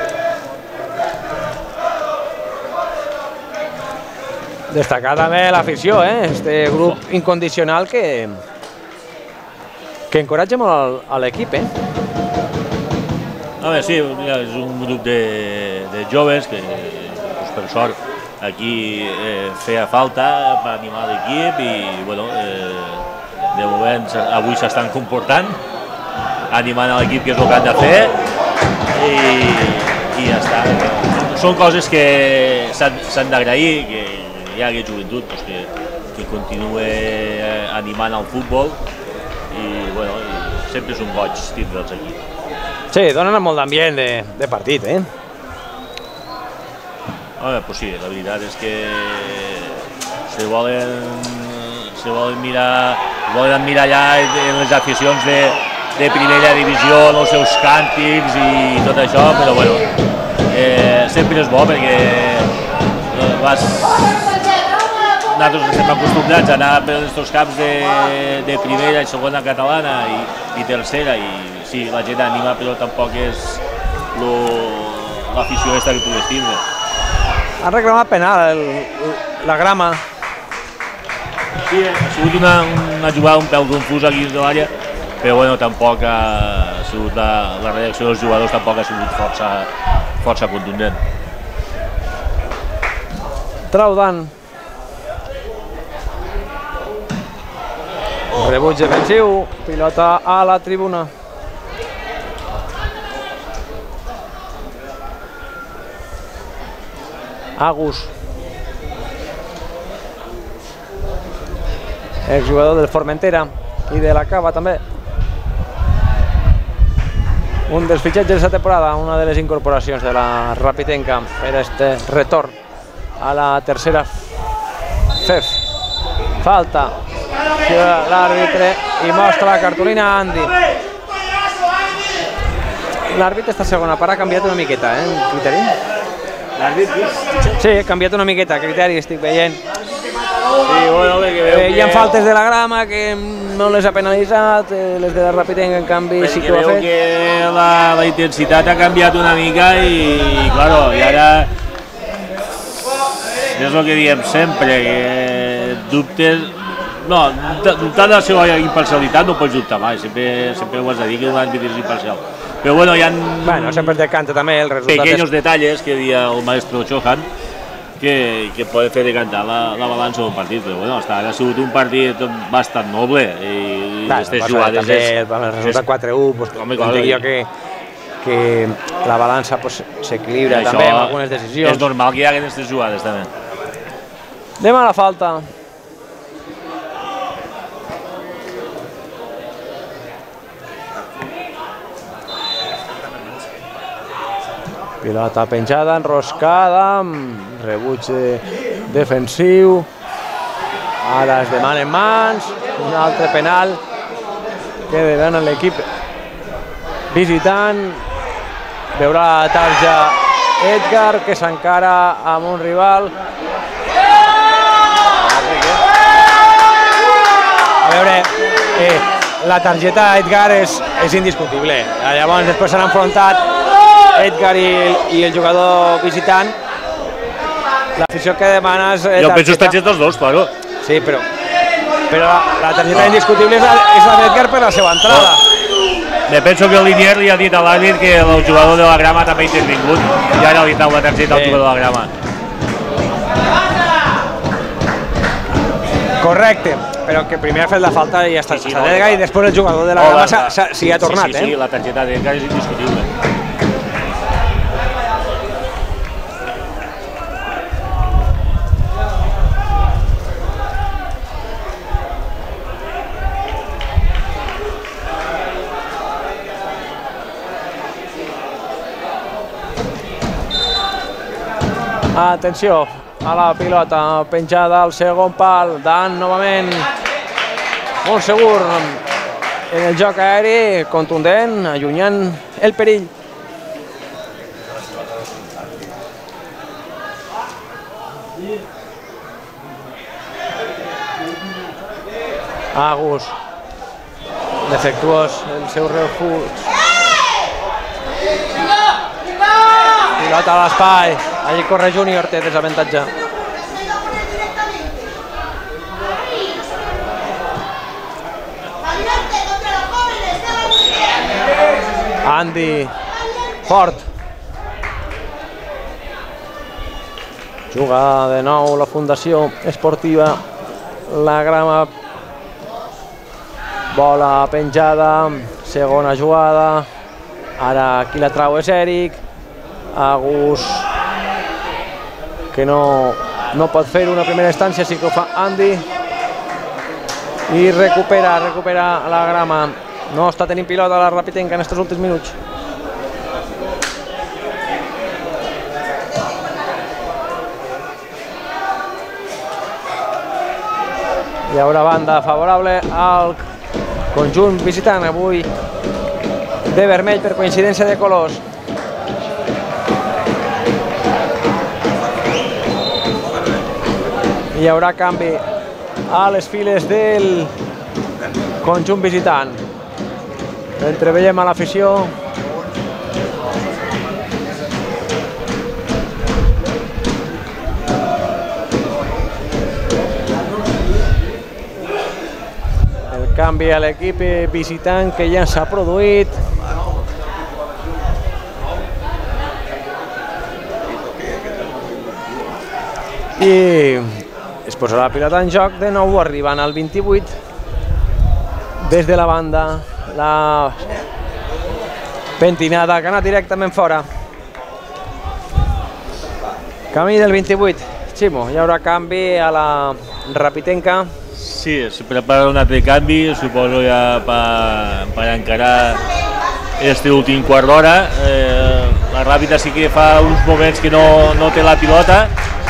Destacar també l'afició, eh? Este grup incondicional que, que encoratja molt a l'equip, eh? Home, sí, és un grup de, de joves que, pues, per sort, aquí eh, feia falta per animar l'equip i bueno, eh, de moment avui s'estan comportant animant a l'equip, que és el que han de fer i, i ja està. Són coses que s'han d'agrair, que hi ha aquesta joventut pues, que, que continue animant al futbol i, bueno, i sempre és un goig tindre'ls aquí. Sí, donen molt d'ambient de, de partit, eh? Home, pues sí, la veritat és que se volen, se volen mirar, volen admirar ja en les aficions de, de primera divisió, els seus càntics i tot això, però bueno, eh, sempre és bo perquè vas, nosaltres estem acostumbrats a anar per aquests camps de, de primera i segona catalana i, i tercera i sí, la gent anima, però tampoc és l'afició aquesta que pugues tindre. Han reclamat penal, el, la Grama. Sí, ha sigut una, una jugada un pèl confusa aquí dins de l'àrea, però bueno, tampoc ha sigut la, la reacció dels jugadors tampoc ha sigut força, força contundent. Traudan. Rebuig defensiu, pilota a la tribuna. Agus. Exjugador del Formentera i de la Cava també. Un dels fitxatges de temporada, una de les incorporacions de la Rapitenca per este retorn a la tercera F E F. Falta l'àrbitre i mostra la cartolina a Andy. L'àrbitre esta segona part ha canviat una miqueta, eh, en criteri. L'àrbitre? Sí, ha canviat una miqueta, criteri, estic veient. Sí, bueno, que veu eh, hi ha faltes de la grama que no les ha penalitzat, eh, les de la Rapitenca en canvi sí que ho ha fet. Que la, la intensitat ha canviat una mica i, i claro, i ara és el que diem sempre, que dubtes... No, dubtar de la seva imparcialitat no pots dubtar mai, sempre, sempre ho has de dir que un àrbitre és imparcial. Però bueno, hi ha... Bueno, sempre es decanta també el resultat... Pequeños detalles que deia el maestro Chohan que, que poden fer decantar la, la balança d'un partit, però bueno, hasta ara ha sigut un partit bastant noble i bueno, aquestes jugades... També el resultat quatre u, pues, home, clar, jo que, que la balança pues, s'equilibra també amb algunes decisions. És normal que hi hagi aquestes jugades també. Anem a la falta. Pilota penjada, enroscada, rebuig defensiu. Ara es demanen mans, un altre penal que demanen l'equip visitant. Veurà la tarja Edgar, que s'encara amb un rival. A veure, eh, la targeta Edgar és, és indiscutible. Llavors després s'han enfrontat Edgar i, i el jugador visitant. L'afició que demana és... Jo penso que targeta els dos, claro. Sí, però, però la, la targeta indiscutible és la, és la d'Edgar per la seva entrada. Me penso que el Linier li ha dit a l'àrbit que el jugador de la grama també ha intervingut i ara li trau la targeta al jugador de la grama. Correcte, però que primer ha fet la falta i ja està sí, sí, no, i després el jugador de la grama s'hi ha tornat. Sí, sí, sí, la targeta d'Edgar és indiscutible. Atenció a la pilota penjada al segon pal. Dan novament molt segur en el joc aeri, contundent, allunyant el perill. Agus, defectuós el seu refuig. Pilota a l'espai, allí corre Júnior, té desavantatge. Andy, fort. Juga de nou la Fundació Esportiva La Grama. Bola penjada, segona jugada. Ara qui la trau és Eric. Agus, que no, no pot fer una primera instància, sí que ho fa Andy. I recupera, recupera la grama. No està tenint pilota la Rapitenca en aquests últims minuts. Hi haurà banda favorable al conjunt visitant, avui de vermell per coincidència de colors. Hi haurà canvi a les files del conjunt visitant. Entreveiem a l'afició. El canvi a l'equip visitant que ja s'ha produït. i es posa la pilota en joc de nou, arribant al vint-i-vuit. Des de la banda, la pentinada que ha anat directament fora. Camí del vint-i-vuit. Ximo, hi haurà canvi a la Rapitenca. Sí, se prepara un altre canvi, suposo ja per encarar este últim quart d'hora. La Ràpita sí que fa uns moments que no té la pilota.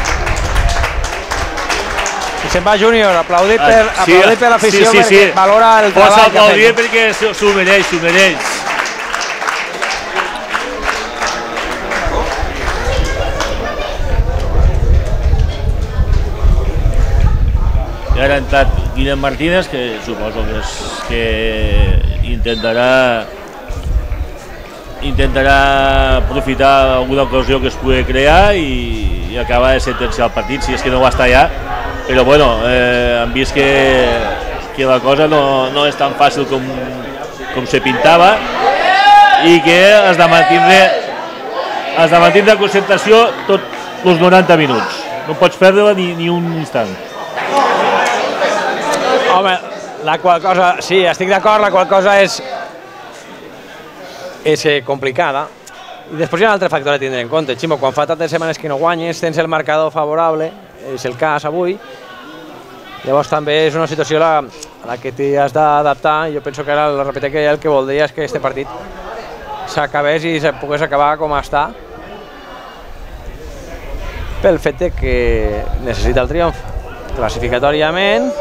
I se'n va Júnior, aplaudit per l'afició perquè valora el treball que ha fet. Pots aplaudir perquè s'ho mereix, s'ho mereix. Ja ha entrat Guillem Martínez, que suposo que intentarà intentarà aprofitar alguna ocasió que es pugui crear i acabar de sentenciar el partit, si és que no va estar allà. Però bueno, hem vist que la cosa no és tan fàcil com se pintava i que has de mantindre concentració tots els noranta minuts. No pots perdre-la ni un instant. Home, la qual cosa, sí, estic d'acord, la qual cosa és és complicada. I després hi ha un altre factor a tindre en compte. Ximo, quan fa tantes setmanes que no guanyes, tens el marcador favorable, és el cas avui, llavors també és una situació a la que t'hi has d'adaptar. Jo penso que ara la Rapitenca el que voldria és que aquest partit s'acabés i se pogués acabar com està, pel fet que necessita el triomf classificatòriament,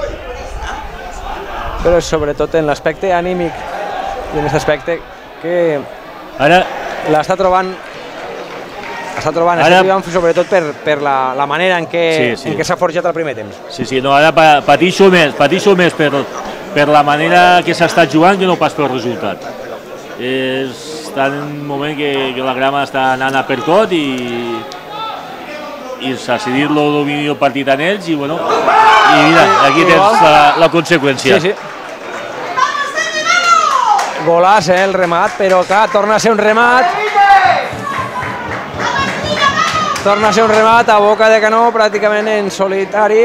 però sobretot en l'aspecte anímic i en aquest aspecte que l'està trobant està trobant aquest triomf, sobretot per la manera en què s'ha forjat el primer temps. Sí, sí, no, ara patixo més, patixo més per la manera que s'ha estat jugant que no pas pel resultat. Està en un moment que la Grama està anant a per tot i s'ha cedit el domini del partit en ells i bueno, i mira, aquí tens la conseqüència. Sí, sí. Golaç, el remat, però clar, torna a ser un remat. Torna a ser un remat a boca de canó, pràcticament en solitari.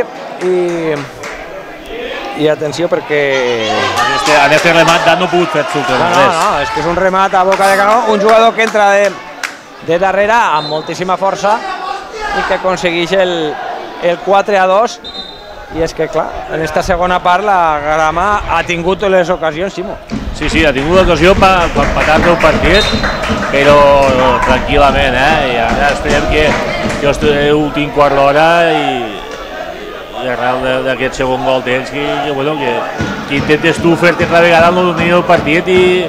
I atenció perquè... En aquest remat no ha pogut fer absolutament res. No, no, és que és un remat a boca de canó. Un jugador que entra de darrere amb moltíssima força i que aconsegueix el quatre a dos. I és que, clar, en aquesta segona part la Grama ha tingut les ocasions, Ximo. Sí, sí, ha tingut l'ocasió per empatar-te el partit, però tranquil·lament, eh? I ara esperem que l'últim quart d'hora i arrel d'aquest segon gol d'ells, que intentes tu fer-te altra vegada el domini del partit i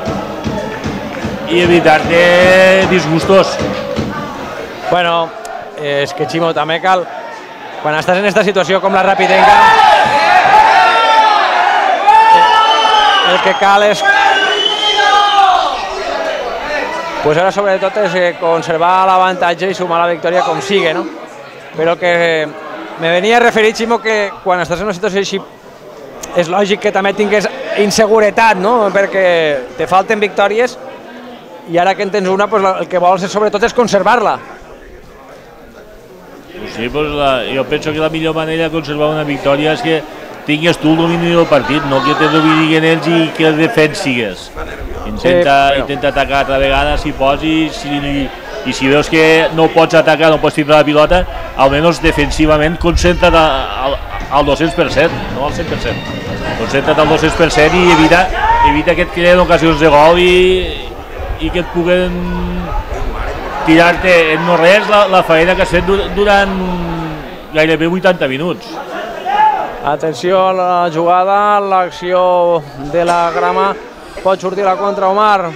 evitar-te disgustos. Bueno, és que, Ximo, també cal... Quan estàs en aquesta situació com la Rapitenca, el que cal és... Pues ara sobretot és conservar l'avantatge i sumar la victòria com sigui, no? Però el que me venia a referir, Ximo, que quan estàs en una situació així és lògic que també tingués inseguretat, no? Perquè te falten victòries i ara que en tens una, el que vols sobretot és conservar-la. Sí, jo penso que la millor manera de conservar una victòria és que tingues tu el domini del partit, no que te dominiguin ells i que el defensigues. Intenta atacar altra vegada si pots i si veus que no pots atacar, no pots tindre la pilota, almenys defensivament concentra't al dos-cents per cent, no al cent per cent. Concentra't al dos-cents per cent i evita que et creen ocasions de gol i que et puguen tirar-te en no res la feina que has fet durant gairebé vuitanta minuts. Atenció a la jugada, l'acció de la Grama, pot sortir la contra Omar.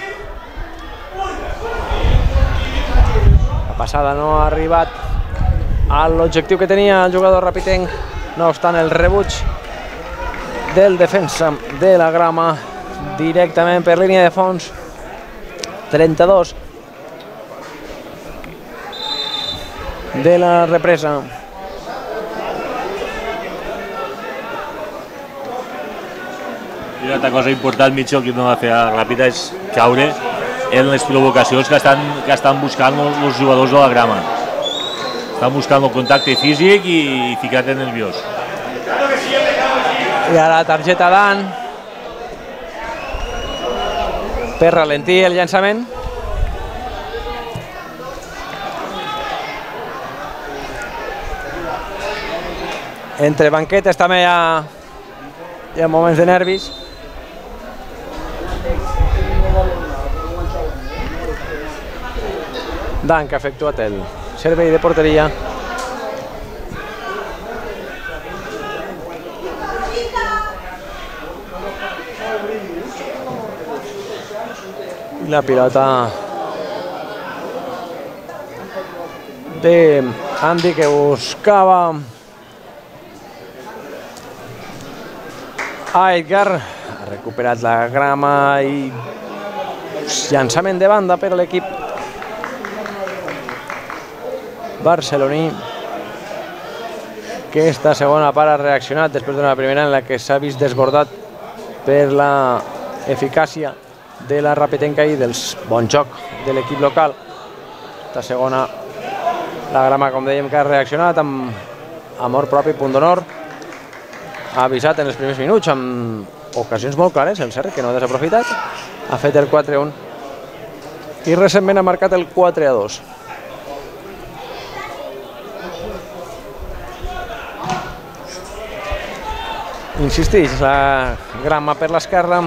La passada no ha arribat a l'objectiu que tenia el jugador rapitenc, no obstant el rebuig del defensa de la Grama directament per línia de fons. trenta-dos de la represa. I una altra cosa important, Mitchell, que no va fer ràpida és caure en les provocacions que estan buscant els jugadors de la Grama. Està buscant el contacte físic i ficat nerviós. I ara targeta Dan per ralentir el llançament. Entre banquetes també hi ha, hi ha moments de nervis. Dan, que ha efectuat el servei de porteria. I la pilota de Andy, que buscava a Edgar, ha recuperat la grama i llançament de banda per a l'equip barceloní, que esta segona part ha reaccionat després d'una primera en la que s'ha vist desbordat per la eficàcia de la Rapetenca i del bon joc de l'equip local. Esta segona, la grama, com dèiem, que ha reaccionat amb amor propi, punt d'honor. Ha avisat en els primers minuts amb ocasions molt clares, el Serra, que no ha desaprofitat. Ha fet el quatre a un i recentment ha marcat el quatre a dos. Insisteix la grama per l'esquerra.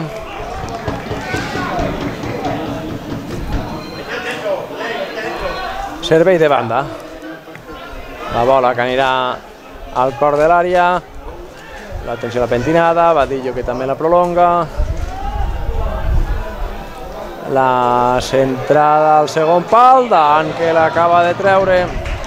Servei de banda. La bola que anirà al cor de l'àrea. L'atenció a la pentinada, Vadillo, que també la prolonga. La centrada al segon pal, Dan, que l'acaba de treure.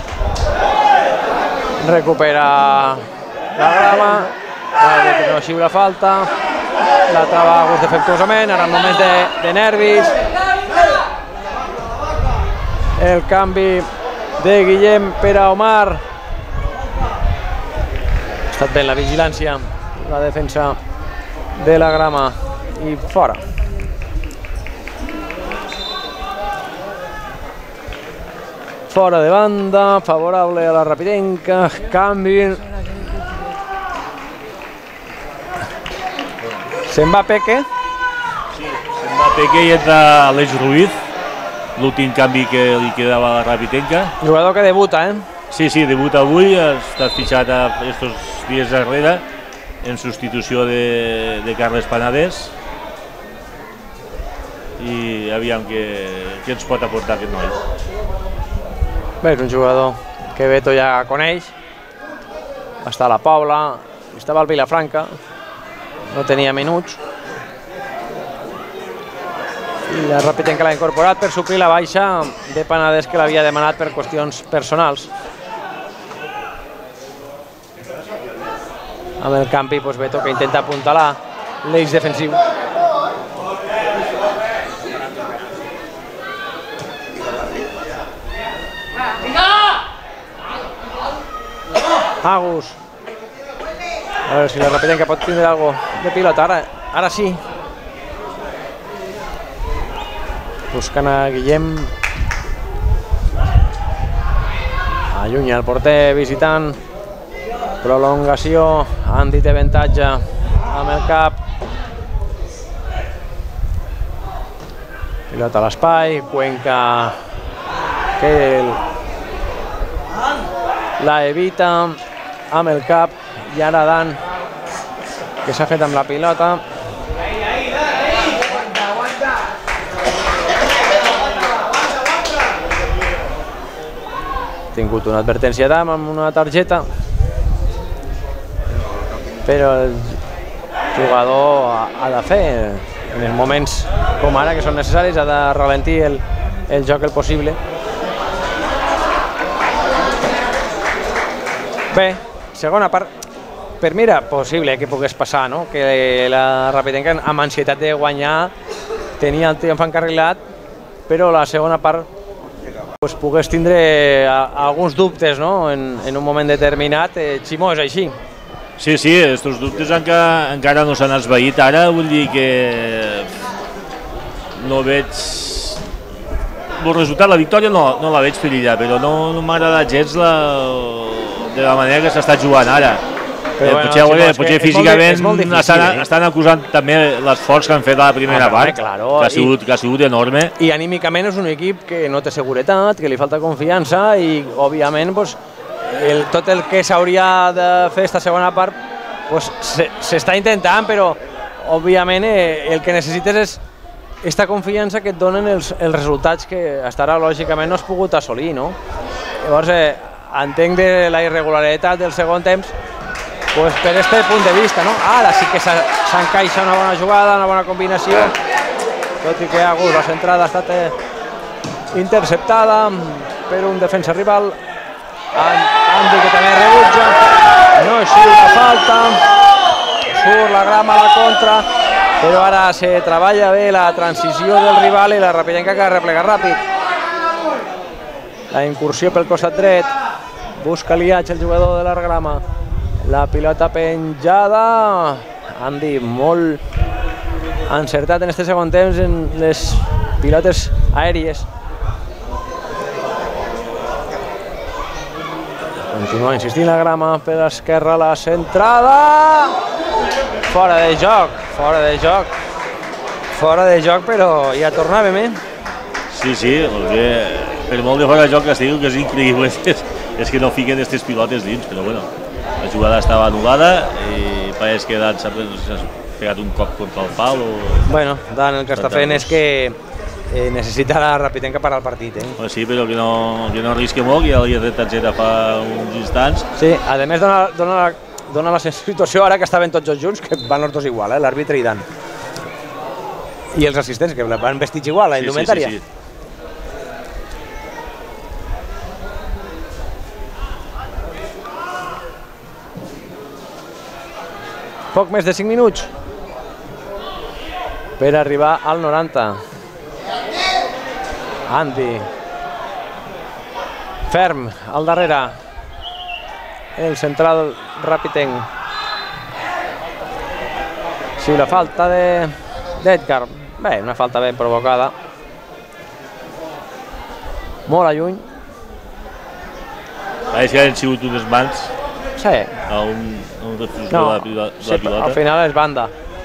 Recupera la grama. Que no xiula falta. La trava a gust defectuosament, ara en moments de, de nervis. El canvi de Guillem per a Omar. Ha estat bé la vigilància, la defensa de la grama i fora. Fora de banda, favorable a la Rapidenca, canvi. Se'n va Peque. Sí, se'n va Peque i entra Aleix Ruiz, l'últim canvi que li quedava a la Rapidenca. Jugador que debuta, eh? Sí, sí, debuta avui, ha estat fitxat estos dies darrere en substitució de, de Carles Panadés. I aviam què, què ens pot aportar aquest noi. Bé, és un jugador que Beto ja coneix. Va estar a la Pobla, estava al Vilafranca, no tenia minuts. I la Rapidenca l'ha incorporat per suplir la baixa de Panadés, que l'havia demanat per qüestions personals. Amb el canvi, doncs Beto, que intenta apuntalar l'eix defensiu. Agus. A veure si la Rapidenca pot tindre alguna cosa de pilota. Ara, ara sí. Buscant a Guillem. Allunya el porter visitant. Prolongació. Andy té avantatge amb el cap. Pilota a l'espai. Cuenca que la evita amb el cap. I ara Dan, que s'ha fet amb la pilota. Ha tingut una advertència d'Am amb una targeta, però el jugador ha de fer, en els moments com ara, que són necessaris, ha de ralentir el, el joc el possible. Bé, segona part. Per mi era possible que pogués passar, no? Que la Rapidenca, amb ansietat de guanyar, tenia el triomf encarrilat, però la segona part pues, pogués tindre alguns dubtes, no? En, en un moment determinat. Eh, Ximó, és així? Sí, sí, aquests dubtes encara, encara no s'han esvaït ara, vull dir que no veig el resultat, la victòria no, no la veig perillada, però no, no m'ha agradat gens la, de la manera que s'està jugant ara. Però, eh, bueno, potser, sí, no, potser físicament molt, molt difícil, estan, eh? estan acusant també l'esforç que han fet a la primera ah, part, claro, que, ha sigut, i, que ha sigut enorme. I anímicament és un equip que no té seguretat, que li falta confiança i, òbviament, pues, el, tot el que s'hauria de fer esta segona part pues, s'està intentant, però, òbviament, eh, el que necessites és aquesta confiança que et donen els, els resultats que fins ara, lògicament, no has pogut assolir, no? Llavors, eh, entenc de la irregularitat del segon temps pues per este punt de vista, no? Ara sí que s'encaixa una bona jugada, una bona combinació, tot i que a gust la centrada ha estat eh, interceptada per un defensa rival, Andy que també rebutja, no així la falta, surt la grama a la contra, però ara se treballa bé la transició del rival i la Rapidenca que replega ràpid. La incursió pel costat dret, busca liatge el jugador de la grama. La pilota penjada, Andy molt encertat en este segon temps en les pilotes aèries. Continua insistint la grama per l'esquerra, la centrada, fora de joc, fora de joc, fora de joc, però ja tornàvem, eh? Sí, sí, perquè per molt de fora de joc que estigui, que és increïble, és, és que no fiquen aquestes pilotes dins, però bueno. La jugada estava anul·lada i pareix que Dan s'ha pegat un cop contra el pal o... Bueno, Dan el que està fent és que eh, necessita la Rapidenca per al partit, eh? Pues sí, però que no, que no arrisque molt, ja li ha tret targeta fa uns instants. Sí, a més dona, dona, dona la situació ara que estaven tots junts, que van els dos igual, eh? L'àrbitre i Dan. I els assistents, que van vestits igual, la indumentària. Sí, sí, sí, sí. Poc més de cinc minuts per arribar al noranta. Andy. Ferm, al darrere. El central Rapidenc. Sí, la falta d'Edgar. Bé, una falta ben provocada. Molt a lluny. Pareix que han sigut unes mans. Sí. A un, un refusor no, de la, de la sí, pilota. Al final és banda.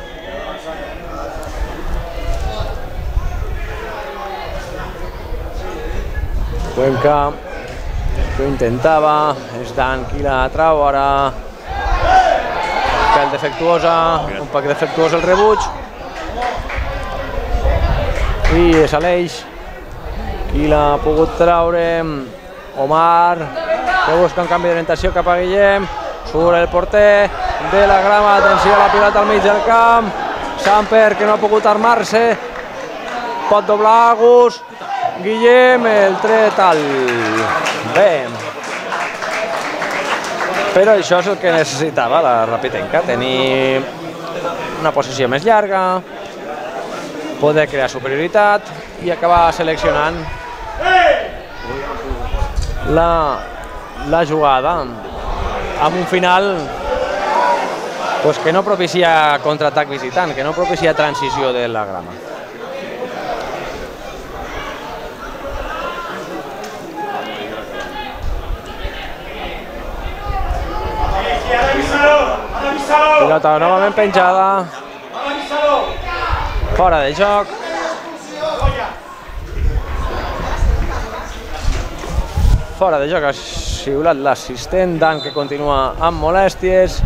Cuenca, que ho intentava, és Dan qui la trau, ara pèl defectuosa, un poc defectuós el rebuig. I és Aleix qui l'ha pogut traure, Omar, que busca un canvi d'orientació cap a Guillem, surt el porter de la grama, atenció a la pilota al mig del camp, Samper que no ha pogut armar-se, pot doblar Agus, Guillem, el tret al... Bé, però això és el que necessitava la Rapidenca, tenir una possessió més llarga, poder crear superioritat i acabar seleccionant la, la jugada amb un final pues, que no propicia contraatac visitant, que no propicia transició de la grama. Pilota novament penjada, fora de joc. Fora de joc ha xiulat l'assistent, Dan que continua amb molèsties.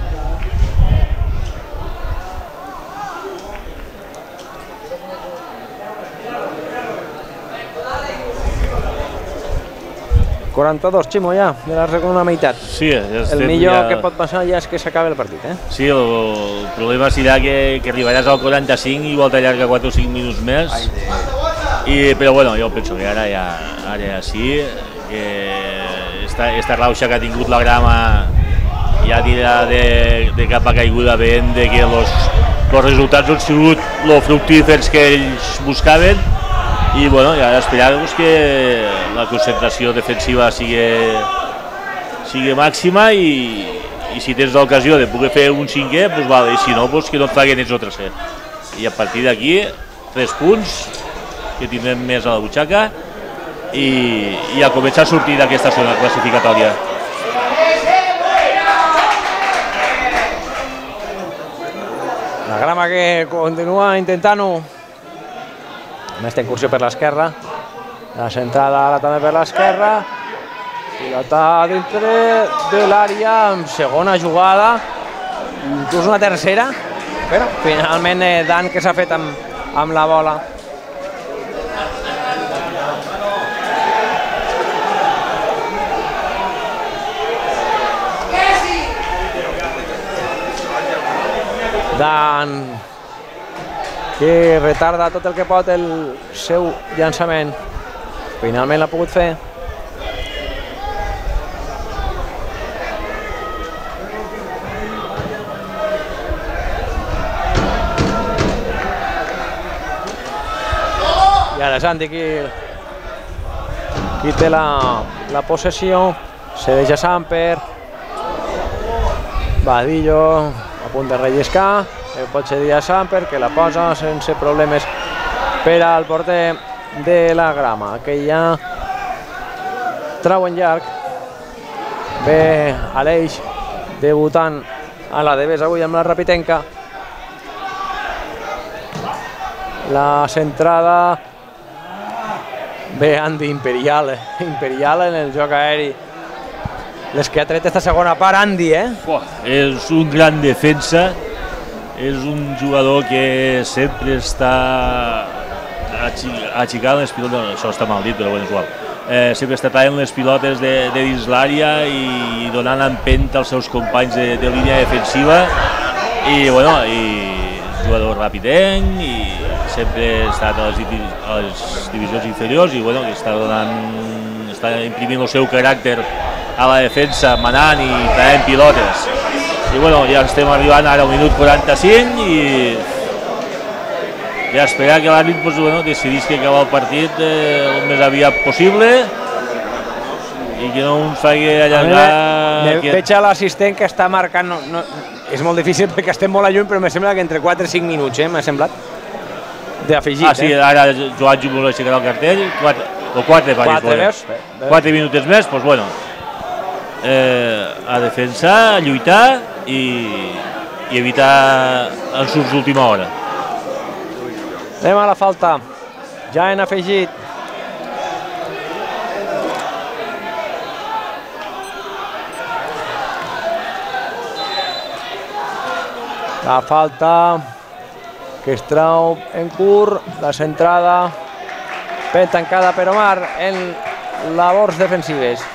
quaranta-dos, Ximo, ja, de la segona meitat. Sí, ja el millor ja... que pot passar ja és que s'acabi el partit, eh? Sí, el, el problema serà que, que arribaràs al quaranta-cinc i igual t'allarga quatre o cinc minuts més. I, però bueno, jo penso que ara ja, ara ja sí, que esta, esta rauxa que ha tingut la grama ja tira de, de cap a caiguda ben, de que els resultats han sigut els fructífers que ells buscaven. I bueno, ja esperar pues, que la concentració defensiva sigui, sigui màxima i, i si tens l'ocasió de poder fer un cinquè, pues, vale, i si no, pues, que no et paguen ells el tercer. I a partir d'aquí, tres punts, que tindrem més a la butxaca i, i a començar a sortir d'aquesta zona classificatòria. La Grama que continua intentant-ho. Aquesta incursió per l'esquerra. La centrada ara també per l'esquerra. Pilota dintre de l'àrea amb segona jugada. Inclús una tercera. Però finalment Dan que s'ha fet amb, amb la bola. Dan que retarda tot el que pot el seu llançament. Finalment l'ha pogut fer. I ara Santi qui, qui té la, la possessió. Cedeix a Samper. Vadillo a punt de relliscar, el pot cedir a Samper, que la posa sense problemes per al porter de la Grama, que ja trau en llarg. Bé Aleix, debutant a la Devesa avui amb la Rapitenca. La centrada, bé Andy, Imperial, Imperial en el joc aeri. Les que ha tret esta segona part, Andy, eh? Uah, és un gran defensa, és un jugador que sempre està aixecant les pilotes, això està mal dit, però bueno, és igual. Eh, sempre està traient les pilotes de, de dins l'àrea i donant empenta als seus companys de, de línia defensiva. I, bueno, i jugador rapidenc i sempre ha estat a les, a les divisions inferiors i, bueno, que està donant, està imprimint el seu caràcter a la defensa, manant i traient pilotes. I bueno, ja estem arribant ara al minut quaranta-cinc i ja esperar que l'àrbit pues, bueno, decidís que acaba el partit eh, el més aviat possible i que no ens faci allargar... Que... Veig a l'assistent que està marcant... No, no, és molt difícil perquè estem molt a lluny, però me sembla que entre quatre i cinc minuts, eh, m'ha semblat, d'afegit. Ah, sí, eh? Ara Joan Jumbo aixecarà el cartell, quatre, o quatre, quatre, veus? quatre minuts més, doncs bueno, eh, a defensar, a lluitar i, i evitar ensurts d'última hora. Anem a la falta, ja hem afegit. La falta que es trau en curt, la centrada ben tancada per Omar en labors defensives.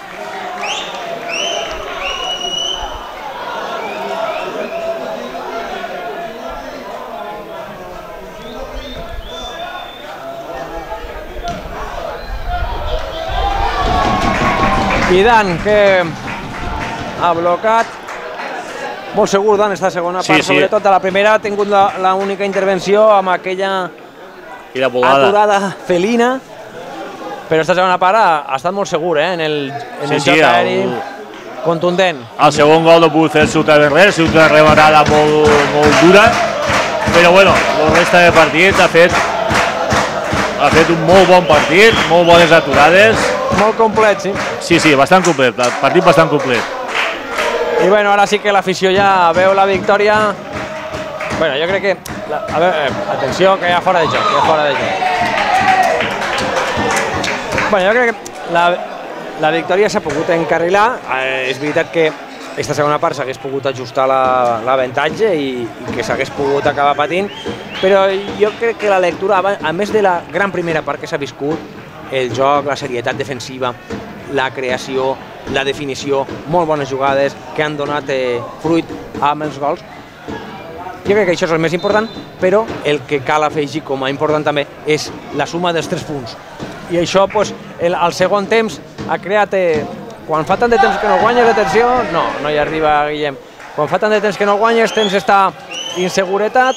I Dan, que ha blocat. Molt segur, Dan, esta segona part. Sí, sí. Sobretot a la primera ha tingut l'única intervenció amb aquella aturada felina. Però esta segona part ha, ha estat molt segur, eh? En el, en sí, el joc sí, aeri el... contundent. El segon gol no ha pogut fer el Ciutat res, una rematada molt, molt dura. Però bueno, la resta de partit ha fet, ha fet un molt bon partit, molt bones aturades. Molt complet, sí. Sí, sí, bastant complet, partit bastant complet. I bueno, ara sí que l'afició ja veu la victòria. Bueno, jo crec que... La, a veure, atenció, que hi ha fora de joc, hi ha fora de joc. Bueno, jo crec que la, la victòria s'ha pogut encarrilar. Eh, és veritat que aquesta segona part s'hagués pogut ajustar l'avantatge i, i que s'hagués pogut acabar patint, però jo crec que la lectura, a més de la gran primera part que s'ha viscut, el joc, la serietat defensiva, la creació, la definició, molt bones jugades que han donat eh, fruit amb els gols. Jo crec que això és el més important, però el que cal afegir com a important també és la suma dels tres punts. I això, pues, el, al segon temps, ha creat... Eh, quan fa tant de temps que no guanyes, atenció, no, no hi arriba Guillem. Quan fa tant de temps que no guanyes, tens esta inseguretat.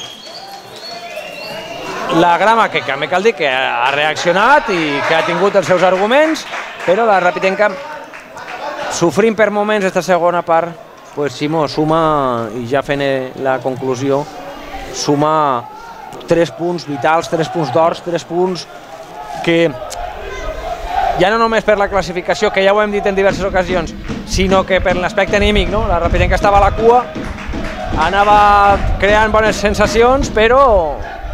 La Grama, que també cal dir que ha reaccionat i que ha tingut els seus arguments, però la Rapitenca, sofrint per moments aquesta segona part, pues Simó suma, i ja fent la conclusió, suma tres punts vitals, tres punts d'ors, tres punts que ja no només per la classificació, que ja ho hem dit en diverses ocasions, sinó que per l'aspecte anímic, no? La Rapidenca estava a la cua, anava creant bones sensacions, però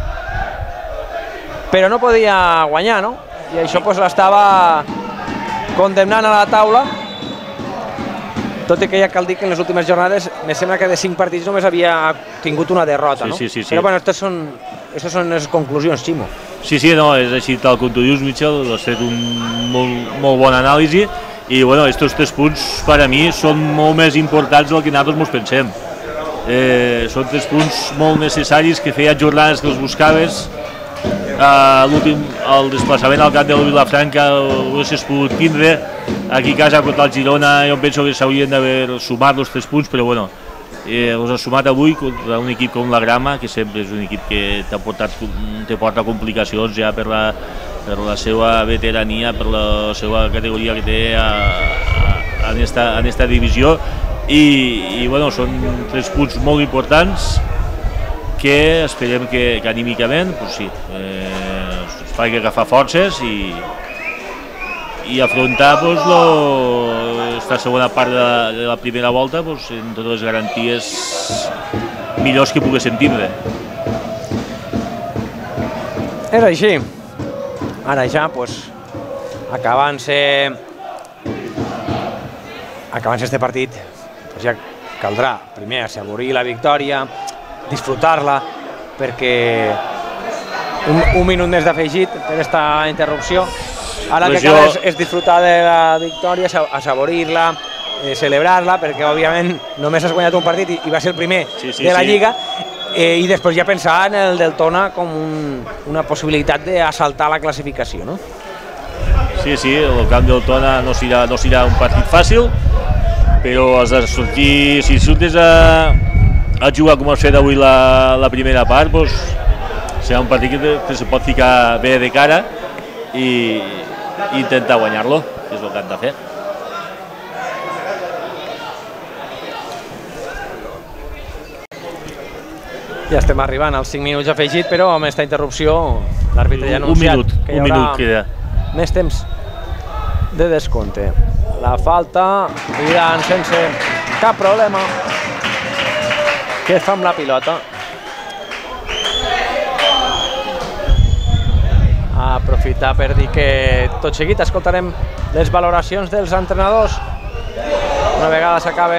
però no podia guanyar, no? I això pues, l'estava condemnant a la taula, tot i que ja cal dir que en les últimes jornades me sembla que de cinc partits només havia tingut una derrota, no? Sí, sí, sí. Però bueno, aquestes són, aquestes són les conclusions, Ximo. Sí, sí, no, és així tal com tu dius, Michel, has fet un molt, molt bon anàlisi i bueno, aquests tres punts per a mi són molt més importants del que nosaltres ens pensem. Eh, són tres punts molt necessaris que feia jornades que els buscaves. Uh, l'últim, el desplaçament al camp de la Vilafranca ho haguessis pogut tindre, aquí a casa contra el Girona jo penso que s'haurien d'haver sumat els tres punts, però bueno, eh, els ha sumat avui contra un equip com la Grama, que sempre és un equip que t'ha portat, te porta complicacions ja per la, per la seva veterania, per la seva categoria que té a, a, en, esta, en esta divisió i, i bueno, són tres punts molt importants que esperem que, que anímicament pues sí, eh, es faci agafar forces i, i afrontar pues, lo, esta segona part de la, de la primera volta pues, amb totes les garanties millors que poguéssim tindre. És així. Ara ja, pues, acabant-se acabant-se este partit, pues ja caldrà primer assaborir la victòria, disfrutar-la, perquè un, un minut més d'afegit per aquesta interrupció. Ara el que cal és, és disfrutar de la victòria, assaborir-la, eh, celebrar-la, perquè òbviament només has guanyat un partit i, i va ser el primer sí, sí, de la sí. Lliga, eh, i després ja pensar en el del Tona com un, una possibilitat d'assaltar la classificació, no? Sí, sí, el camp del Tona no serà, no serà un partit fàcil, però has de sortir, si surtes a a jugar com has fet avui la, la primera part, doncs, serà un partit que, que se pot ficar bé de cara i, i intentar guanyar-lo, que és el que han de fer. Ja estem arribant als cinc minuts afegit, però amb aquesta interrupció l'àrbitre ja ha anunciat un minut, que hi un haurà minut queda. més temps de descompte. La falta, mirant sense cap problema. Què fa amb la pilota? Aprofitar per dir que tot seguit escoltarem les valoracions dels entrenadors una vegada s'acabe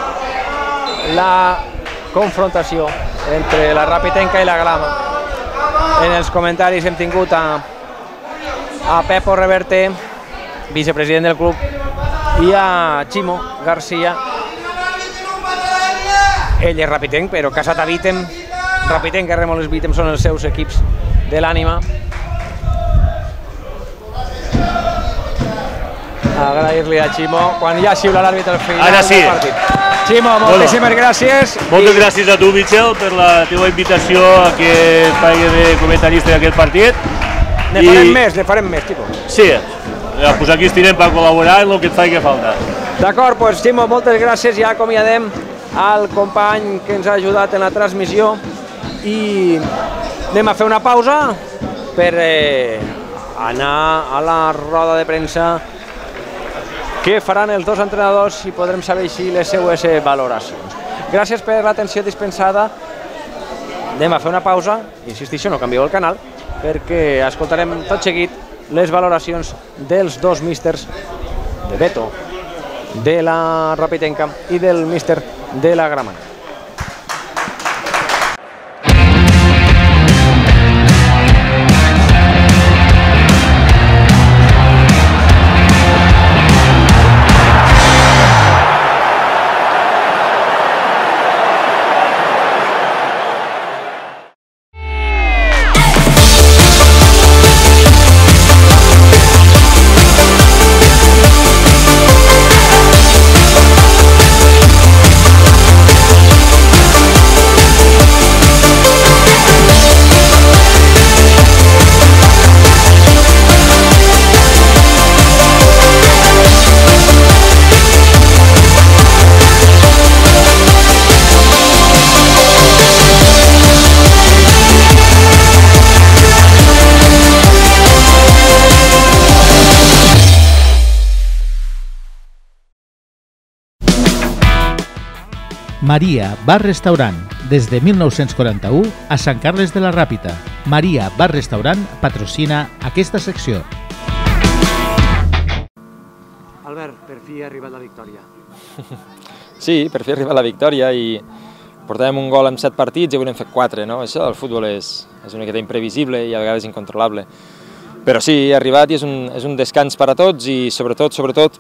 la confrontació entre la Rapidenca i la Grama. En els comentaris hem tingut a, a Pepo Reverte, vicepresident del club, i a Ximo García. Ell és Rapidenc, però casat a Vítem. Rapidenc i Remoles Vítem són els seus equips de l'ànima. Agrair-li a Ximo quan ja xiula l'àrbitre al final Ara sí. del partit. Ximo, moltíssimes bueno, gràcies. Moltes i... gràcies a tu, Michel, per la teva invitació a aquest paio de comentarista d'aquest partit. Ne I... farem més, ne farem més, Ximo. Sí, ja, pues aquí estirem per col·laborar en el que et faci falta. D'acord, pues, Ximo, moltes gràcies. Ja acomiadem al company que ens ha ajudat en la transmissió i anem a fer una pausa per eh, anar a la roda de premsa que faran els dos entrenadors i podrem saber així les seues valoracions. Gràcies per l'atenció dispensada. Anem a fer una pausa, insistixo, no canvieu el canal, perquè escoltarem tot seguit les valoracions dels dos místers de Beto, de la Rapidenca i del míster de la Gramenet. Maria Bar Restaurant, des de mil nou-cents quaranta-u a Sant Carles de la Ràpita. Maria Bar Restaurant patrocina aquesta secció. Albert, per fi ha arribat la victòria. Sí, per fi ha arribat la victòria i portàvem un gol en set partits i avui n'hem fet quatre, no? Això del futbol és, és una miqueta imprevisible i a vegades incontrolable. Però sí, ha arribat i és un, és un descans per a tots i sobretot, sobretot,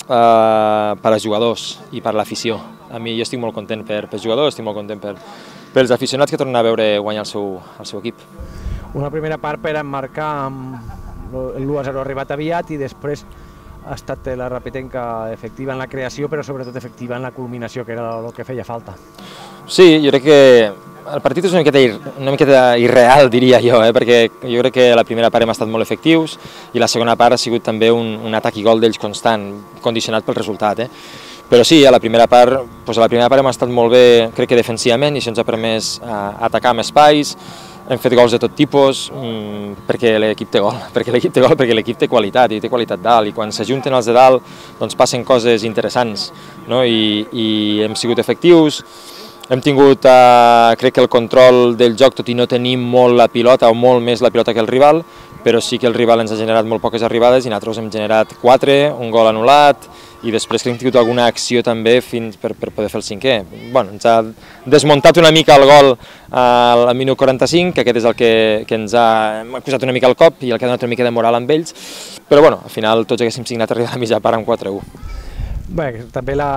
Uh, per als jugadors i per l'afició. A mi jo estic molt content per, pels jugadors, estic molt content per, pels aficionats que tornen a veure guanyar el seu, el seu equip. Una primera part per emmarcar amb l'u a zero arribat aviat i després ha estat la Rapitenca efectiva en la creació però sobretot efectiva en la culminació, que era el que feia falta. Sí, jo crec que el partit és una miqueta, ir, una miqueta irreal, diria jo, eh? Perquè jo crec que la primera part hem estat molt efectius i la segona part ha sigut també un, un atac i gol d'ells constant, condicionat pel resultat. Eh? Però sí, a la primera part, doncs a la primera part hem estat molt bé, crec que defensivament, i això ens ha permès eh, atacar amb espais, hem fet gols de tot tipus, mmm, perquè l'equip té gol, perquè l'equip té gol, perquè l'equip té qualitat, i té qualitat dalt, i quan s'ajunten els de dalt, doncs passen coses interessants, no? I, i hem sigut efectius. Hem tingut, eh, crec que el control del joc, tot i no tenir molt la pilota o molt més la pilota que el rival, però sí que el rival ens ha generat molt poques arribades i nosaltres hem generat quatre, un gol anul·lat i després crec que hem tingut alguna acció també fins per, per poder fer el cinquè. Bueno, ens ha desmuntat una mica el gol eh, al minut quaranta-cinc, que aquest és el que, que ens ha acusat una mica el cop i el que ha donat una mica de moral amb ells, però bueno, al final tots haguéssim signat arribar a la mitja part amb quatre a u. Bé, també la...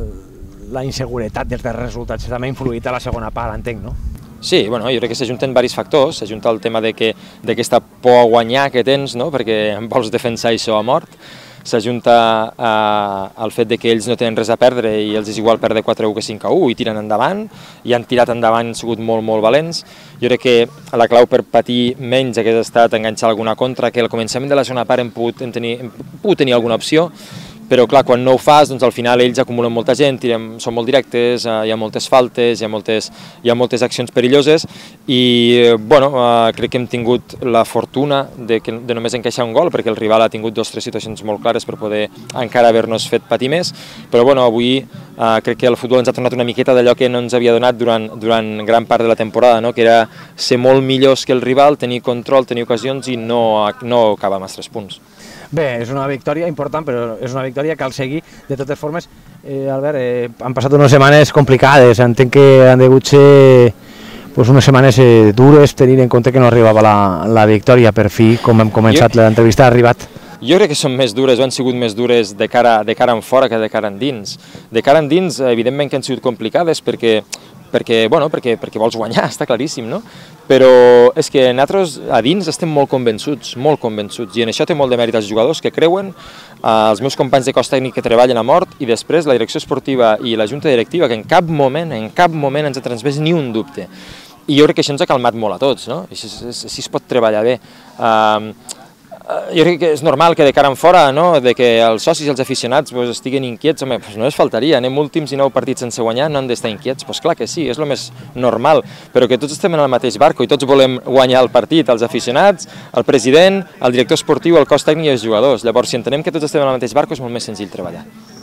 la inseguretat dels resultats també ha influït a la segona part, entenc, no? Sí, bueno, jo crec que s'ajunten diversos factors, s'ajunta el tema d'aquesta por a guanyar que tens, no? Perquè vols defensar això a mort, s'ajunta eh, el fet de que ells no tenen res a perdre i els és igual perdre quatre a u que cinc a u i tiren endavant, i han tirat endavant, han sigut molt, molt valents. Jo crec que la clau per patir menys hagués estat enganxar alguna contra, que al començament de la segona part hem pogut, hem tenir, hem pogut tenir alguna opció, però clar, quan no ho fas, doncs al final ells acumulen molta gent, tirem, són molt directes, eh, hi ha moltes faltes, hi ha moltes, hi ha moltes accions perilloses i eh, bueno, eh, crec que hem tingut la fortuna de, que, de només encaixar un gol, perquè el rival ha tingut dues o tres situacions molt clares per poder encara haver-nos fet patir més, però bueno, avui eh, crec que el futbol ens ha tornat una miqueta d'allò que no ens havia donat durant, durant gran part de la temporada, no? Que era ser molt millors que el rival, tenir control, tenir ocasions i no, no acabar amb els tres punts. Bé, és una victòria important, però és una victòria que cal seguir. De totes formes, eh, Albert, eh, han passat unes setmanes complicades, entenc que han degut ser pues, unes setmanes eh, dures, tenint en compte que no arribava la, la victòria. Per fi, com hem començat jo, l'entrevista, ha arribat. Jo crec que són més dures, o han sigut més dures de cara, de cara en fora que de cara endins. De cara endins, evidentment que han sigut complicades, perquè perquè, bueno, perquè, perquè vols guanyar, està claríssim, no? Però és que nosaltres a dins estem molt convençuts, molt convençuts, i en això té molt de mèrit els jugadors que creuen, eh, els meus companys de cos tècnic que treballen a mort, i després la direcció esportiva i la junta directiva, que en cap moment, en cap moment ens ha transmès ni un dubte. I jo crec que això ens ha calmat molt a tots, no? Així, així es pot treballar bé. Uh, Jo crec que és normal que de cara en fora, no? De que els socis i els aficionats pues, estiguen inquiets, home, pues no es faltaria, anem últims i nou partits sense guanyar, no han d'estar inquiets, pues clar que sí, és el més normal, però que tots estem en el mateix barco i tots volem guanyar el partit, els aficionats, el president, el director esportiu, el cos tècnic i els jugadors. Llavors, si entenem que tots estem en el mateix barco, és molt més senzill treballar.